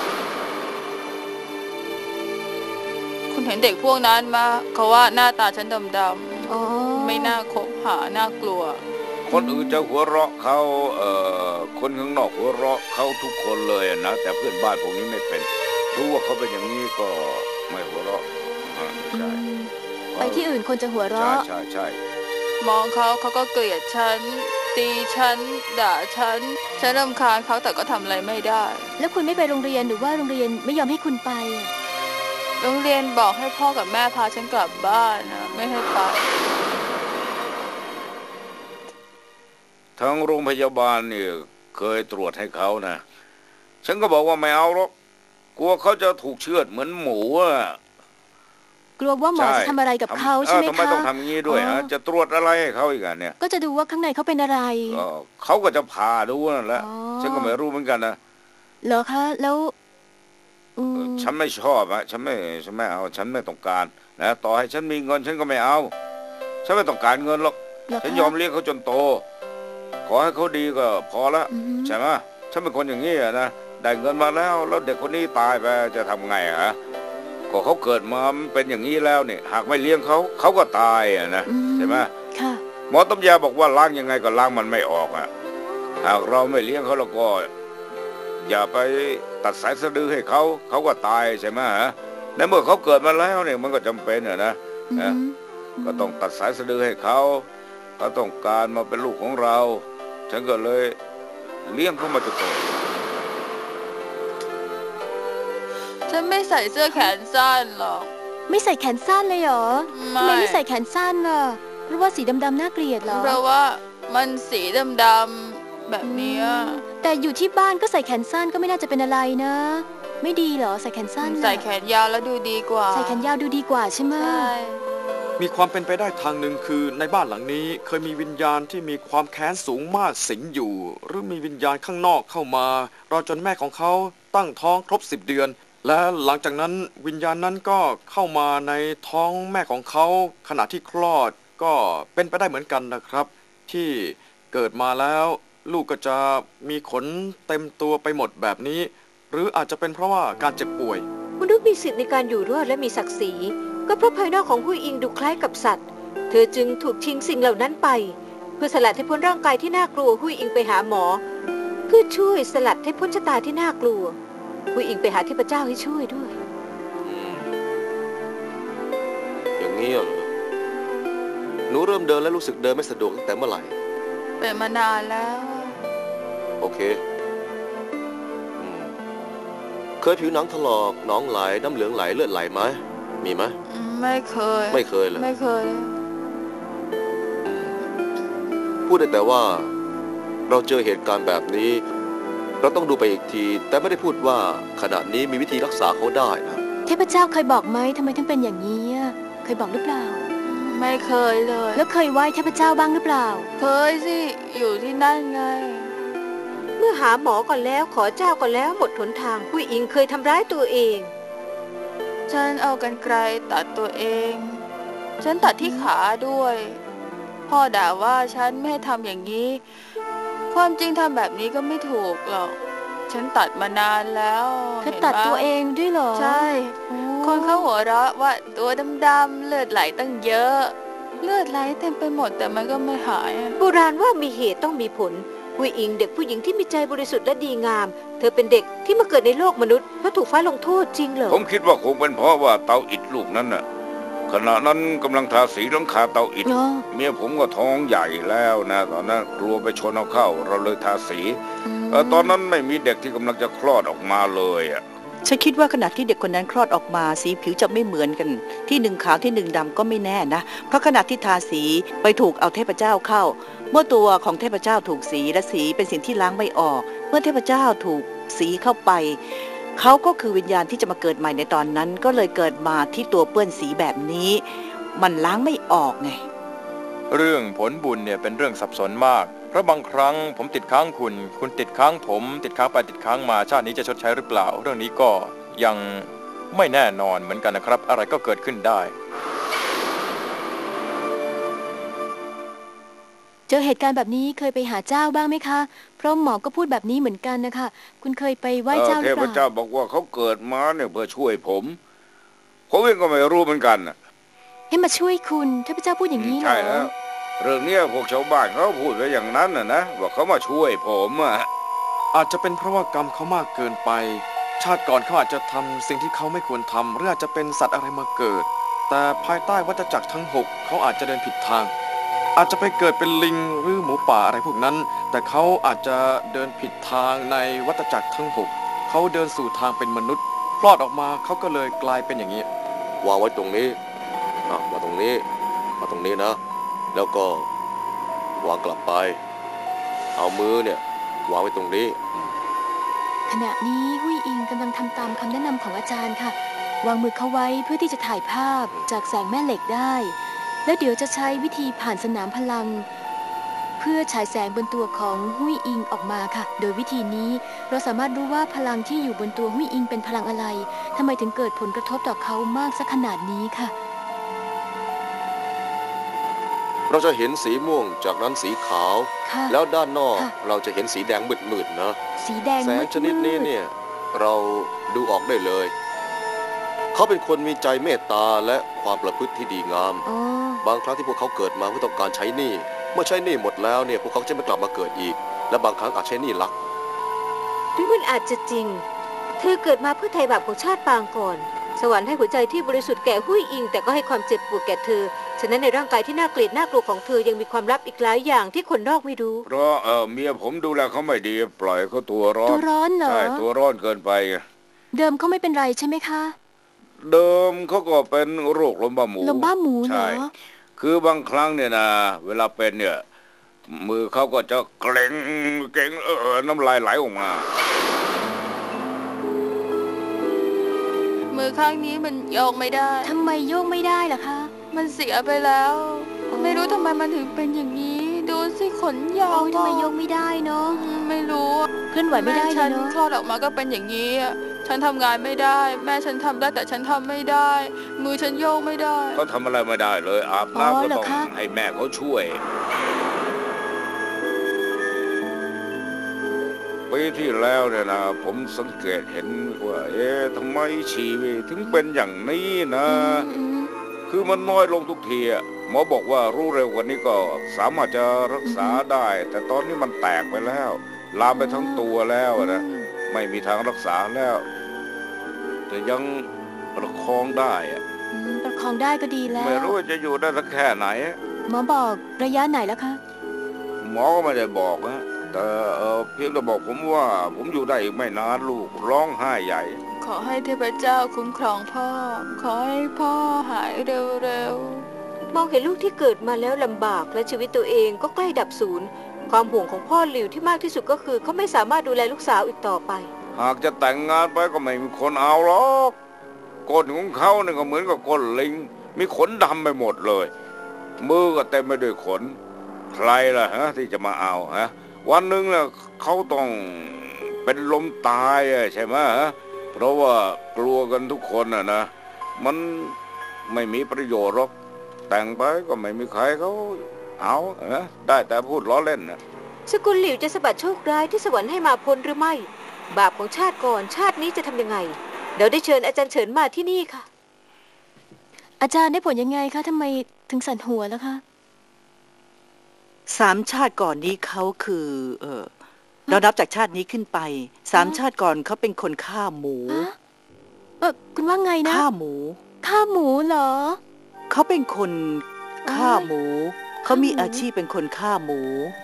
คุณเห็นเด็กพวกนั้นมาเขาว่าหน้าตาฉันดำอ๋อๆไม่น่าคบหาน่ากลัวคนอื่นจะหัวเราะเขาคนข้างนอกหัวเราะเขาทุกคนเลยนะแต่เพื่อนบ้านพวกนี้ไม่เป็นรู้ว่าเขาเป็นอย่างนี้ก็ไม่หัวเราะใช่ไปที่อื่นคนจะหัวใช่เราะใช่ใช่มองเขาก็เกลียดฉันตีฉันด่าฉันรำคาญเขาแต่ก็ทำอะไรไม่ได้แล้วคุณไม่ไปโรงเรียนหรือว่าโรงเรียนไม่ยอมให้คุณไปอะโรงเรียนบอกให้พ่อกับแม่พาฉันกลับบ้านนะไม่ให้ไปทั้งโรงพยาบาลนี่เคยตรวจให้เขานะฉันก็บอกว่าไม่เอาหรอกกลัวเขาจะถูกเชือดเหมือนหมูอ่ะกลัวว่าหมอจะทำอะไรกับเขาใช่ไหมทำไมคะต้องทำอย่างนี้ด้วยฮะจะตรวจอะไรให้เขาอีกอ่ะเนี่ยก็จะดูว่าข้างในเขาเป็นอะไรก็เขาก็จะผ่าดูนั่นแหละอ๋อฉันก็ไม่รู้เหมือนกันนะเหรอคะแล้วอืมฉันไม่ชอบอะฉันไม่เอาฉันไม่ต้องการนะต่อให้ฉันมีเงินฉันก็ไม่เอาฉันไม่ต้องการเงินหรอกเหรอคะฉันยอมเลี้ยงเขาจนโต ขอให้เขาดีก็พอละอือฮึใช่ไหมฉันเป็นคนอย่างนี้อะนะได้เงินมาแล้วเด็กคนนี้ตายไปจะทำไงอะฮะก็เขาเกิดมามันเป็นอย่างนี้แล้วเนี่ยหากไม่เลี้ยงเขาก็ตายอะนะอืมใช่ไหมค่ะหมอตำยาบอกว่าล้างยังไงก็ล้างมันไม่ออกอะหากเราไม่เลี้ยงเขาแล้วก็ อย่าไปตัดสายสะดือให้เขาก็ตายใช่ไหมฮะในเมื่อเขาเกิดมาแล้วเนี่ยมันก็จำเป็นอะนะอือฮึก็ต้องตัดสายสะดือให้เขาต้องการมาเป็นลูกของเรา ฉันก็เลยเลี้ยงเขามาจนโตฉันไม่ใส่เสื้อแขนสั้นหรอกไม่ใส่แขนสั้นเลยเหรอไม่ทำไมไม่ใส่แขนสั้นล่ะเพราะว่าสีดำๆน่าเกลียดเหรอเพราะว่ามันสีดำๆแบบเนี้ยแต่อยู่ที่บ้านก็ใส่แขนสั้นก็ไม่น่าจะเป็นอะไรนะ ไม่ดีเหรอใส่แขนสั้นน่ะใส่แขนยาวแล้วดูดีกว่าใส่แขนยาวดูดีกว่าใช่ไหมใช่มีความเป็นไปได้ทางหนึ่งคือในบ้านหลังนี้เคยมีวิญญาณที่มีความแค้นสูงมากสิงอยู่ หรือมีวิญญาณข้างนอกเข้ามารอจนแม่ของเขาตั้งท้องครบ10 เดือน และหลังจากนั้นวิญญาณนั้นก็เข้ามาในท้องแม่ของเขาขณะที่คลอดก็เป็นไปได้เหมือนกันนะครับ ที่เกิดมาแล้วลูกก็จะมีขนเต็มตัวไปหมดแบบนี้ หรืออาจจะเป็นเพราะว่าการเจ็บป่วยมนุษย์มีสิทธิ์ในการอยู่รอดและมีศักดิ์ศรีก็เพราะภายนอกของผู้อิงดูคล้ายกับสัตว์ เธอจึงถูกชิงสิ่งเหล่านั้นไป เพื่อสลัดให้พ้นร่างกายที่น่ากลัวหุยอิงไปหาหมอ เพื่อช่วยสลัดให้พ้นชะตาที่น่ากลัวหุยอิงไปหาเทพเจ้าให้ช่วยด้วยอย่างนี้เหรอหนูเริ่มเดินและรู้สึกเดินไม่สะดวกตั้งแต่เมื่อไหร่เป็นมานานแล้วโอเคอืมเคยผิวหนังถลอกหนองไหลน้ำเหลืองไหลเลือดไหลไหมมีไหมไม่เคยไม่เคยเลยไม่เคยพูดได้แต่ว่า เราเจอเหตุการณ์แบบนี้ เราต้องดูไปอีกที แต่ไม่ได้พูดว่าขณะนี้มีวิธีรักษาเขาได้นะเทพเจ้าเคยบอกไหมทำไมถึงเป็นอย่างนี้อะเคยบอกหรือเปล่าไม่เคยเลยแล้วเคยไหว้เทพเจ้าบ้างหรือเปล่าเคยสิอยู่ที่นั่นไงเมื่อหาหมอก่อนแล้วขอเจ้าก่อนแล้วหมดหนทางหุยอิงเคยทำร้ายตัวเองฉันเอากรรไกรตัดตัวเอง ฉันตัดที่ขาด้วย พ่อด่าว่าฉันไม่ให้ทำอย่างนี้ ความจริงทำแบบนี้ก็ไม่ถูกหรอก ฉันตัดมานานแล้วเธอตัดห็นปะตัวเองด้วยเหรอใช่โอ้คนเขาหัวเราะว่าตัวดำๆเลือดไหลตั้งเยอะ เลือดไหลเต็มไปหมดแต่มันก็ไม่หายอะโบราณว่ามีเหตุต้องมีผลหุยอิงเด็กผู้หญิงที่มีใจบริสุทธิ์และดีงาม เธอเป็นเด็กที่มาเกิดในโลกมนุษย์เพราะถูกฟ้าลงโทษจริงเหรอผมคิดว่าคงเป็นเพราะว่าเตาอิฐลูกนั้นน่ะขณะนั้นกำลังทาสีหลังคาเตาอิฐอ๋อเมียผมก็ท้องใหญ่แล้วนะตอนนั้นกลัวไปชนเอาเข้า เราเลยทาสี ตอนนั้นไม่มีเด็กที่กำลังจะคลอดออกมาเลยอ่ะฉันคิดว่าขณะที่เด็กคนนั้นคลอดออกมาสีผิวจะไม่เหมือนกัน ที่หนึ่งขาวที่หนึ่งดำก็ไม่แน่นะ เพราะขณะที่ทาสีไปถูกเอาเทพเจ้าเข้า เมื่อตัวของเทพเจ้าถูกสีและสีเป็นสิ่งที่ล้างไม่ออก เมื่อเทพเจ้าถูกสีเข้าไปเขาก็คือวิญญาณที่จะมาเกิดใหม่ในตอนนั้น ก็เลยเกิดมาที่ตัวเปื้อนสีแบบนี้มันล้างไม่ออกไงเรื่องผลบุญเนี่ยเป็นเรื่องสับสนมากเพราะบางครั้งผมติดค้างคุณติดค้างผมติดค้างไปติดค้างมาชาตินี้จะชดใช้หรือเปล่าเรื่องนี้ก็ยังไม่แน่นอนเหมือนกันนะครับอะไรก็เกิดขึ้นได้เจอเหตุการณ์แบบนี้เคยไปหาเจ้าบ้างไหมคะเพราะหมอก็พูดแบบนี้เหมือนกันนะคะคุณเคยไปไหว้เจ้าหรือเปล่าเทพเจ้าบอกว่าเขาเกิดมาเนี่ยเพื่อช่วยผมเองก็ไม่รู้เหมือนกันนะให้มาช่วยคุณเทพเจ้าพูดอย่างนี้เหรอใช่แล้วเรื่องนี้พวกชาวบ้านเขาพูดไว้อย่างนั้นนะว่าเขามาช่วยผมอาจจะเป็นเพราะว่ากรรมเขามากเกินไปชาติก่อนเขาอาจจะทำสิ่งที่เขาไม่ควรทำหรืออาจจะเป็นสัตว์อะไรมาเกิดแต่ภายใต้วัฏจักรทั้ง6เขาอาจจะเดินผิดทางอาจจะไปเกิดเป็นลิงหรือหมูป่าอะไรพวกนั้นแต่เขาอาจจะเดินผิดทางในวัฏจักรทั้ง6เขาเดินสู่ทางเป็นมนุษย์คลอดออกมาเขาก็เลยกลายเป็นอย่างนี้วางไว้ตรงนี้มาตรงนี้มาตรงนี้นะแล้วก็วางกลับไปเอามือเนี่ยวางไว้ตรงนี้ขณะนี้หุยอิงกำลังทำตามคำแนะนำของอาจารย์ค่ะวางมือเขาไว้เพื่อที่จะถ่ายภาพจากแสงแม่เหล็กได้แล้วเดี๋ยวจะใช้วิธีผ่านสนามพลังเพื่อฉายแสงบนตัวของหุยอิงออกมาค่ะโดยวิธีนี้เราสามารถรู้ว่าพลังที่อยู่บนตัวหุยอิงเป็นพลังอะไรทำไมถึงเกิดผลกระทบต่อเขามากสักขนาดนี้ค่ะเราจะเห็นสีม่วงจากนั้นสีขาวแล้วด้านนอกเราจะเห็นสีแดงมืดๆนะสีแดงแสงชนิดนี้เนี่ยเราดูออกได้เลยเขาเป็นคนมีใจเมตตาและความประพฤติที่ดีงามบางครั้งที่พวกเขาเกิดมาเพื่อต้องการใช้หนี้เมื่อใช้หนี้หมดแล้วเนี่ยพวกเขาจะไม่กลับมาเกิดอีกและบางครั้งอาจใช้หนี้ลักหรือมันอาจจะจริงเธอเกิดมาเพื่อไถ่บาปของชาติปางก่อนสวรรค์ให้หัวใจที่บริสุทธิ์แก่หุยอิงแต่ก็ให้ความเจ็บปวดแก่เธอฉะนั้นในร่างกายที่น่าเกลียดน่ากลัวของเธอยังมีความลับอีกหลายอย่างที่คนนอกไม่รู้เพราะเมียผมดูแลเขาไม่ดีปล่อยเขาตัวร้อนเหรอใช่ตัวร้อนเกินไปเดิมเขาไม่เป็นไรใช่ไหมคะเดิมเขาก็เป็นโรคลมบ้าหมูใช่คือบางครั้งเนี่ยนะเวลาเป็นเนี่ยมือเขาก็จะเกร็งน้ำลายไหลออกมามือข้างนี้มันโยกไม่ได้ทำไมโยกไม่ได้ล่ะคะมันเสียไปแล้วไม่รู้ทำไมมันถึงเป็นอย่างนี้ดูสิขนยาวทำไมโยกไม่ได้เนาะไม่รู้เคลื่อนไหวไม่ได้ฉันคลอดออกมาก็เป็นอย่างนี้ฉันทำงานไม่ได้แม่ฉันทำได้แต่ฉันทำไม่ได้มือฉันโยกไม่ได้เขาทำอะไรไม่ได้เลยอาบน้ำก็ต้องให้แม่เขาช่วยปีที่แล้วเนี่ยนะผมสังเกตเห็นว่าทำไมชีวิตถึงเป็นอย่างนี้นะคือมันน้อยลงทุกทีหมอบอกว่ารู้เร็วกว่านี้ก็สามารถจะรักษาได้แต่ตอนนี้มันแตกไปแล้วลามไปทั้งตัวแล้วนะไม่มีทางรักษาแล้วแต่ยังประคองได้ประคองได้ก็ดีแล้วไม่รู้ว่าจะอยู่ได้สักแค่ไหนหมอบอกระยะไหนแล้วคะหมอก็ไม่ได้บอกนะแต่เพียงแต่บอกผมว่าผมอยู่ได้อีกไม่นานลูกร้องไห้ใหญ่ขอให้เทพเจ้าคุ้มครองพ่อขอให้พ่อหายเร็วๆมองเห็นลูกที่เกิดมาแล้วลำบากและชีวิตตัวเองก็ใกล้ดับสูญความห่วงของพ่อหลิวที่มากที่สุดก็คือเขาไม่สามารถดูแลลูกสาวอีกต่อไปหากจะแต่งงานไปก็ไม่มีคนเอาหรอกก้นของเขาเนี่ยก็เหมือนกับก้นลิงมีขนดำไปหมดเลยมือก็เต็มไปด้วยขนใครล่ะที่จะมาเอาวันหนึ่งเนี่ยเขาต้องเป็นลมตายใช่ไหมเพราะว่ากลัวกันทุกคนนะมันไม่มีประโยชน์หรอกแต่งไปก็ไม่มีใครเขาเอาได้แต่พูดล้อเล่นนะสกุลหลิวจะสะบัดโชคร้ายที่สวรรค์ให้มาพ้นหรือไม่บาปของชาติก่อนชาตินี้จะทำยังไงเดี๋ยวได้เชิญอาจารย์เฉินมาที่นี่ค่ะอาจารย์ได้ผลยังไงคะทำไมถึงสั่นหัวแล้วคะ 3 ชาติก่อนนี้เขาคือเรานับจากชาตินี้ขึ้นไป3 ชาติก่อนเขาเป็นคนฆ่าหมูคุณว่าไงนะฆ่าหมูเหรอเขาเป็นคนฆ่าหมูเขามีอาชีพเป็นคนฆ่าหมู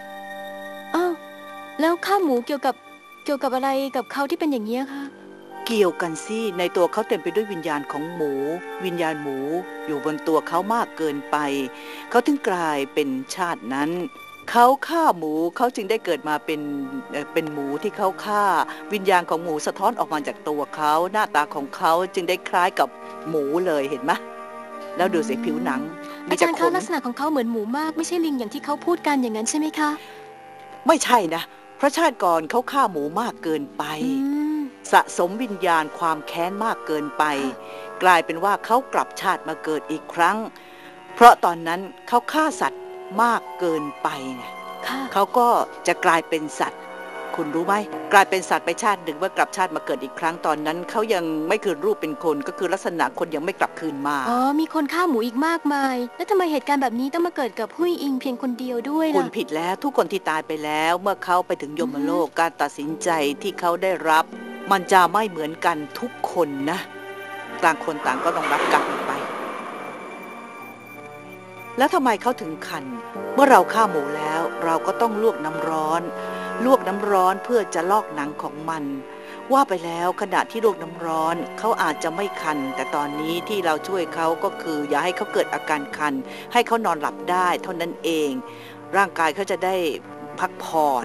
แล้วฆ่าหมูเกี่ยวกับอะไรกับเขาที่เป็นอย่างนี้คะเกี่ยวกันสิในตัวเขาเต็มไปด้วยวิญญาณของหมูวิญญาณหมูอยู่บนตัวเขามากเกินไปเขาถึงกลายเป็นชาตินั้นเขาฆ่าหมูเขาจึงได้เกิดมาเป็นหมูที่เขาฆ่าวิญญาณของหมูสะท้อนออกมาจากตัวเขาหน้าตาของเขาจึงได้คล้ายกับหมูเลยเห็นไหมแล้วดูสิผิวหนังมีอาแต่จารย์ขคะนลักษณะของเขาเหมือนหมูมากไม่ใช่ลิงอย่างที่เขาพูดกันอย่างนั้นใช่ไหมคะไม่ใช่นะเพราะชาติก่อนเขาฆ่าหมูมากเกินไป สะสมวิญญาณความแค้นมากเกินไป กลายเป็นว่าเขากลับชาติมาเกิดอีกครั้ง เพราะตอนนั้นเขาฆ่าสัตว์มากเกินไปไงเขาก็จะกลายเป็นสัตว์ คุณรู้ไหมกลายเป็นสัตว์ไปชาติหนึ่งเมื่อกลับชาติมาเกิดอีกครั้งตอนนั้นเขายังไม่คืนรูปเป็นคนก็คือลักษณะคนยังไม่กลับคืนมาอ๋อมีคนฆ่าหมูอีกมากมายแล้วทำไมเหตุการณ์แบบนี้ต้องมาเกิดกับหุยอิงเพียงคนเดียวด้วยคุล่ะณผิดแล้วทุกคนที่ตายไปแล้วเมื่อเขาไปถึงยมโลกการตัดสินใจที่เขาได้รับ มันจะไม่เหมือนกันทุกคนนะต่างคนต่างก็ต้องรับกรรมไปแล้วทำไมเขาถึงคันเมื่อเราฆ่าหมูแล้วเราก็ต้องลวกน้ำร้อนเพื่อจะลอกหนังของมันว่าไปแล้วขณะที่ลวกน้ำร้อนเขาอาจจะไม่คันแต่ตอนนี้ที่เราช่วยเขาก็คืออย่าให้เขาเกิดอาการคันให้เขานอนหลับได้เท่านั้นเองร่างกายเขาจะได้พักผ่อน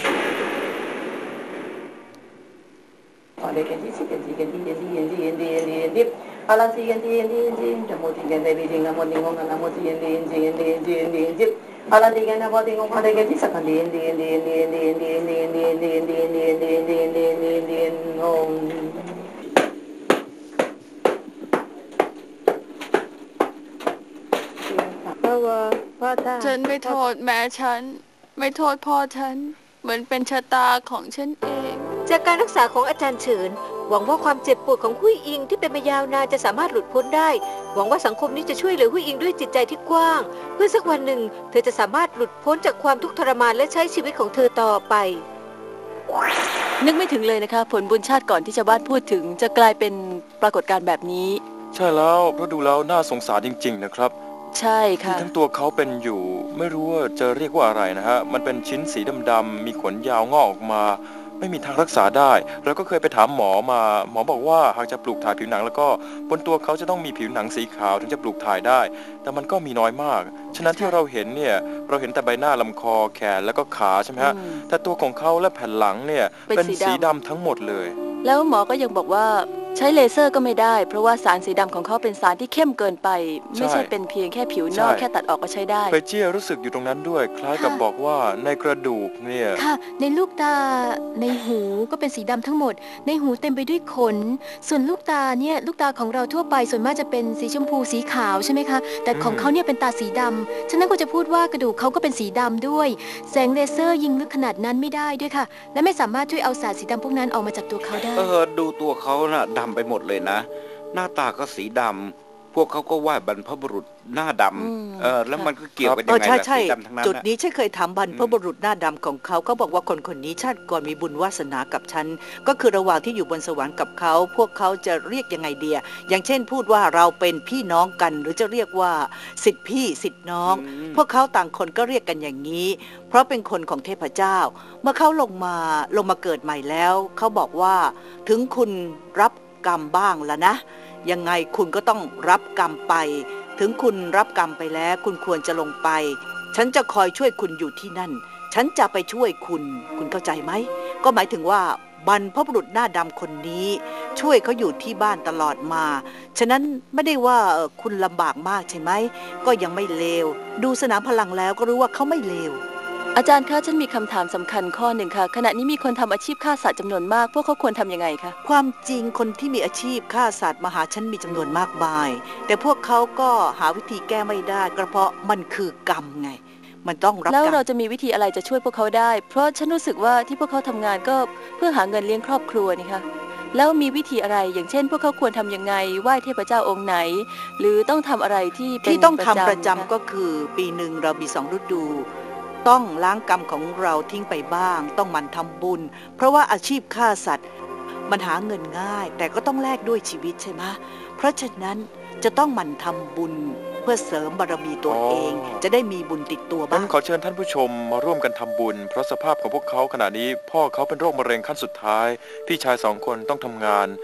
ฉันไม่โทษแม่ฉันไม่โทษพ่อฉันเหมือนเป็นชะตาของฉันเองจากการรักษาของอาจารย์เฉินหวังว่าความเจ็บปวดของหุยอิงที่เป็นมายาวนานจะสามารถหลุดพ้นได้หวังว่าสังคมนี้จะช่วยเหลือหุยอิงด้วยจิตใจที่กว้างเพื่อสักวันหนึ่งเธอจะสามารถหลุดพ้นจากความทุกข์ทรมานและใช้ชีวิตของเธอต่อไปนึกไม่ถึงเลยนะคะผลบุญชาติก่อนที่ชาวบ้านพูดถึงจะกลายเป็นปรากฏการณ์แบบนี้ใช่แล้วเพราะดูแล้วน่าสงสารจริงๆนะครับใช่ค่ะที่ทั้งตัวเขาเป็นอยู่ไม่รู้ว่าจะเรียกว่าอะไรนะฮะมันเป็นชิ้นสีดำๆมีขนยาวงอกออกมาไม่มีทางรักษาได้แล้วก็เคยไปถามหมอมาหมอบอกว่าหากจะปลูกถ่ายผิวหนังแล้วก็บนตัวเขาจะต้องมีผิวหนังสีขาวถึงจะปลูกถ่ายได้แต่มันก็มีน้อยมากฉะนั้นที่เราเห็นเนี่ยเราเห็นแต่ใบหน้าลำคอแขนแล้วก็ขาใช่ไหมฮะแต่ตัวของเขาและแผ่นหลังเนี่ยเป็นสีดำทั้งหมดเลยแล้วหมอก็ยังบอกว่าใช้เลเซอร์ก็ไม่ได้เพราะว่าสารสีดำของเขาเป็นสารที่เข้มเกินไปไม่ใช่เป็นเพียงแค่ผิวนอกแค่ตัดออกก็ใช้ได้เฟเจียรู้สึกอยู่ตรงนั้นด้วยคล้ายกับบอกว่าในกระดูกเนี่ยค่ะในลูกตาในหูก็เป็นสีดำทั้งหมดในหูเต็มไปด้วยขนส่วนลูกตาเนี่ยลูกตาของเราทั่วไปส่วนมากจะเป็นสีชมพูสีขาวใช่ไหมคะแต่ของเขาเนี่ยเป็นตาสีดำฉะนั้นก็จะพูดว่ากระดูกเขาก็เป็นสีดำด้วยแสงเลเซอร์ยิงลึกขนาดนั้นไม่ได้ด้วยค่ะและไม่สามารถช่วยเอาสารสีดำพวกนั้นออกมาจากตัวเขาได้ดูตัวเขาน่ะดำไปหมดเลยนะหน้าตาก็สีดำพวกเขาก็ว่าบรรพบุรุษหน้าดำแล้วมันก็เกี่ยวกันยังไงล่ะสีดำทั้งนั้นจุดนี้ฉันเคยถามบรรพบุรุษหน้าดำของเขาเขาบอกว่าคนคนนี้ชาติก่อนมีบุญวาสนากับฉันก็คือระหว่างที่อยู่บนสวรรค์กับเขาพวกเขาจะเรียกยังไงเดียอย่างเช่นพูดว่าเราเป็นพี่น้องกันหรือจะเรียกว่าสิทธิพี่สิทธิน้องพวกเขาต่างคนก็เรียกกันอย่างนี้เพราะเป็นคนของเทพเจ้าเมื่อเขาลงมาเกิดใหม่แล้วเขาบอกว่าถึงคุณรับกรรมบ้างละนะยังไงคุณก็ต้องรับกรรมไปถึงคุณรับกรรมไปแล้วคุณควรจะลงไปฉันจะคอยช่วยคุณอยู่ที่นั่นฉันจะไปช่วยคุณเข้าใจไหมก็หมายถึงว่าบรรพบุรุษหน้าดำคนนี้ช่วยเขาอยู่ที่บ้านตลอดมาฉะนั้นไม่ได้ว่าคุณลำบากมากใช่ไหมก็ยังไม่เลวดูสนามพลังแล้วก็รู้ว่าเขาไม่เลวอาจารย์คะฉันมีคำถามสำคัญข้อหนึ่งค่ะขณะนี้มีคนทำอาชีพฆ่าสัตว์จำนวนมากพวกเขาควรทำยังไงคะความจริงคนที่มีอาชีพฆ่าสัตว์มาหาฉันมีจำนวนมากมายแต่พวกเขาก็หาวิธีแก้ไม่ได้ก็เพราะมันคือกรรมไงมันต้องรับกรรมแล้วเราจะมีวิธีอะไรจะช่วยพวกเขาได้เพราะฉันรู้สึกว่าที่พวกเขาทำงานก็เพื่อหาเงินเลี้ยงครอบครัวนี่ค่ะแล้วมีวิธีอะไรอย่างเช่นพวกเขาควรทำยังไงไหว้เทพเจ้าองค์ไหนหรือต้องทำอะไรที่ต้องทำประจำก็คือปีหนึ่งเรามี2 ฤดูต้องล้างกรรมของเราทิ้งไปบ้างต้องหมั่นทำบุญเพราะว่าอาชีพฆ่าสัตว์มันหาเงินง่ายแต่ก็ต้องแลกด้วยชีวิตใช่ไหมเพราะฉะนั้นจะต้องหมั่นทำบุญเพื่อเสริมบารมีตัวเองจะได้มีบุญติดตัวบ้างขอเชิญท่านผู้ชมมาร่วมกันทำบุญเพราะสภาพของพวกเขาขณะนี้พ่อเขาเป็นโรคมะเร็งขั้นสุดท้ายพี่ชาย2 คนต้องทำงาน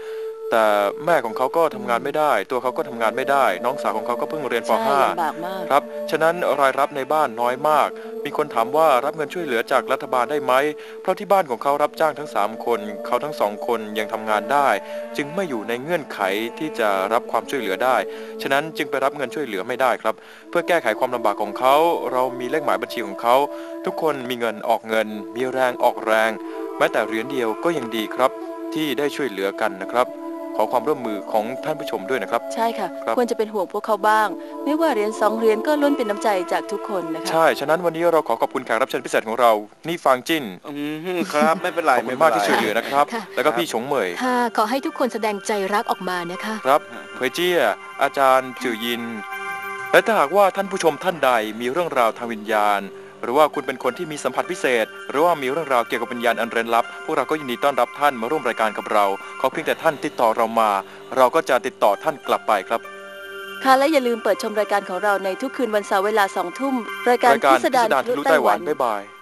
แต่แม่ของเขาก็ทำงานไม่ได้ตัวเขาก็ทำงานไม่ได้น้องสาวของเขาก็เพิ่งเรียนปใช่ .5 ลำบากมากครับฉะนั้นรายรับในบ้านน้อยมากมีคนถามว่ารับเงินช่วยเหลือจากรัฐบาลได้ไหมเพราะที่บ้านของเขารับจ้างทั้ง3คนเขาทั้ง2คนยังทำงานได้จึงไม่อยู่ในเงื่อนไขที่จะรับความช่วยเหลือได้ฉะนั้นจึงไปรับเงินช่วยเหลือไม่ได้ครับเพื่อแก้ไขความลำบากของเขาเรามีเลขหมายบัญชีของเขาทุกคนมีเงินออกเงินมีแรงออกแรงแม้แต่เหรียญเดียวก็ยังดีครับที่ได้ช่วยเหลือกันนะครับขอความร่วมมือของท่านผู้ชมด้วยนะครับใช่ค่ะครับควรจะเป็นห่วงพวกเขาบ้าง ไม่ว่าเหรียญ2 เหรียญก็ล้วนเป็นน้ำใจจากทุกคนนะคะใช่ฉะนั้นวันนี้เราขอขอบคุณแขกรับเชิญพิเศษของเรานี่ฟางจิ้นครับไม่เป็นไรขอบคุณมากที่ช่วยเหลือนะครับค่ะแล้วก็พี่ฉงเหมยค่ะขอให้ทุกคนแสดงใจรักออกมานะคะครับเผยเจี้ยอาจารย์จือยิน และถ้าหากว่าท่านผู้ชมท่านใดมีเรื่องราวทางวิญญาณ หรือว่าคุณเป็นคนที่มีสัมผัสพิเศษ หรือว่ามีเรื่องราวเกี่ยวกับวิญญาณอันเร้นลับพวกเราก็ยินดีต้อนรับท่านมาร่วมรายการกับเราขอเพียงแต่ท่านติดต่อเรามา เราก็จะติดต่อท่านกลับไปครับค่ะและอย่าลืมเปิดชมรายการของเราในทุกคืนวันเสาร์เวลา 20:00 นรายการรายการพิสดารทะลุไต้หวันบ๊ายบาย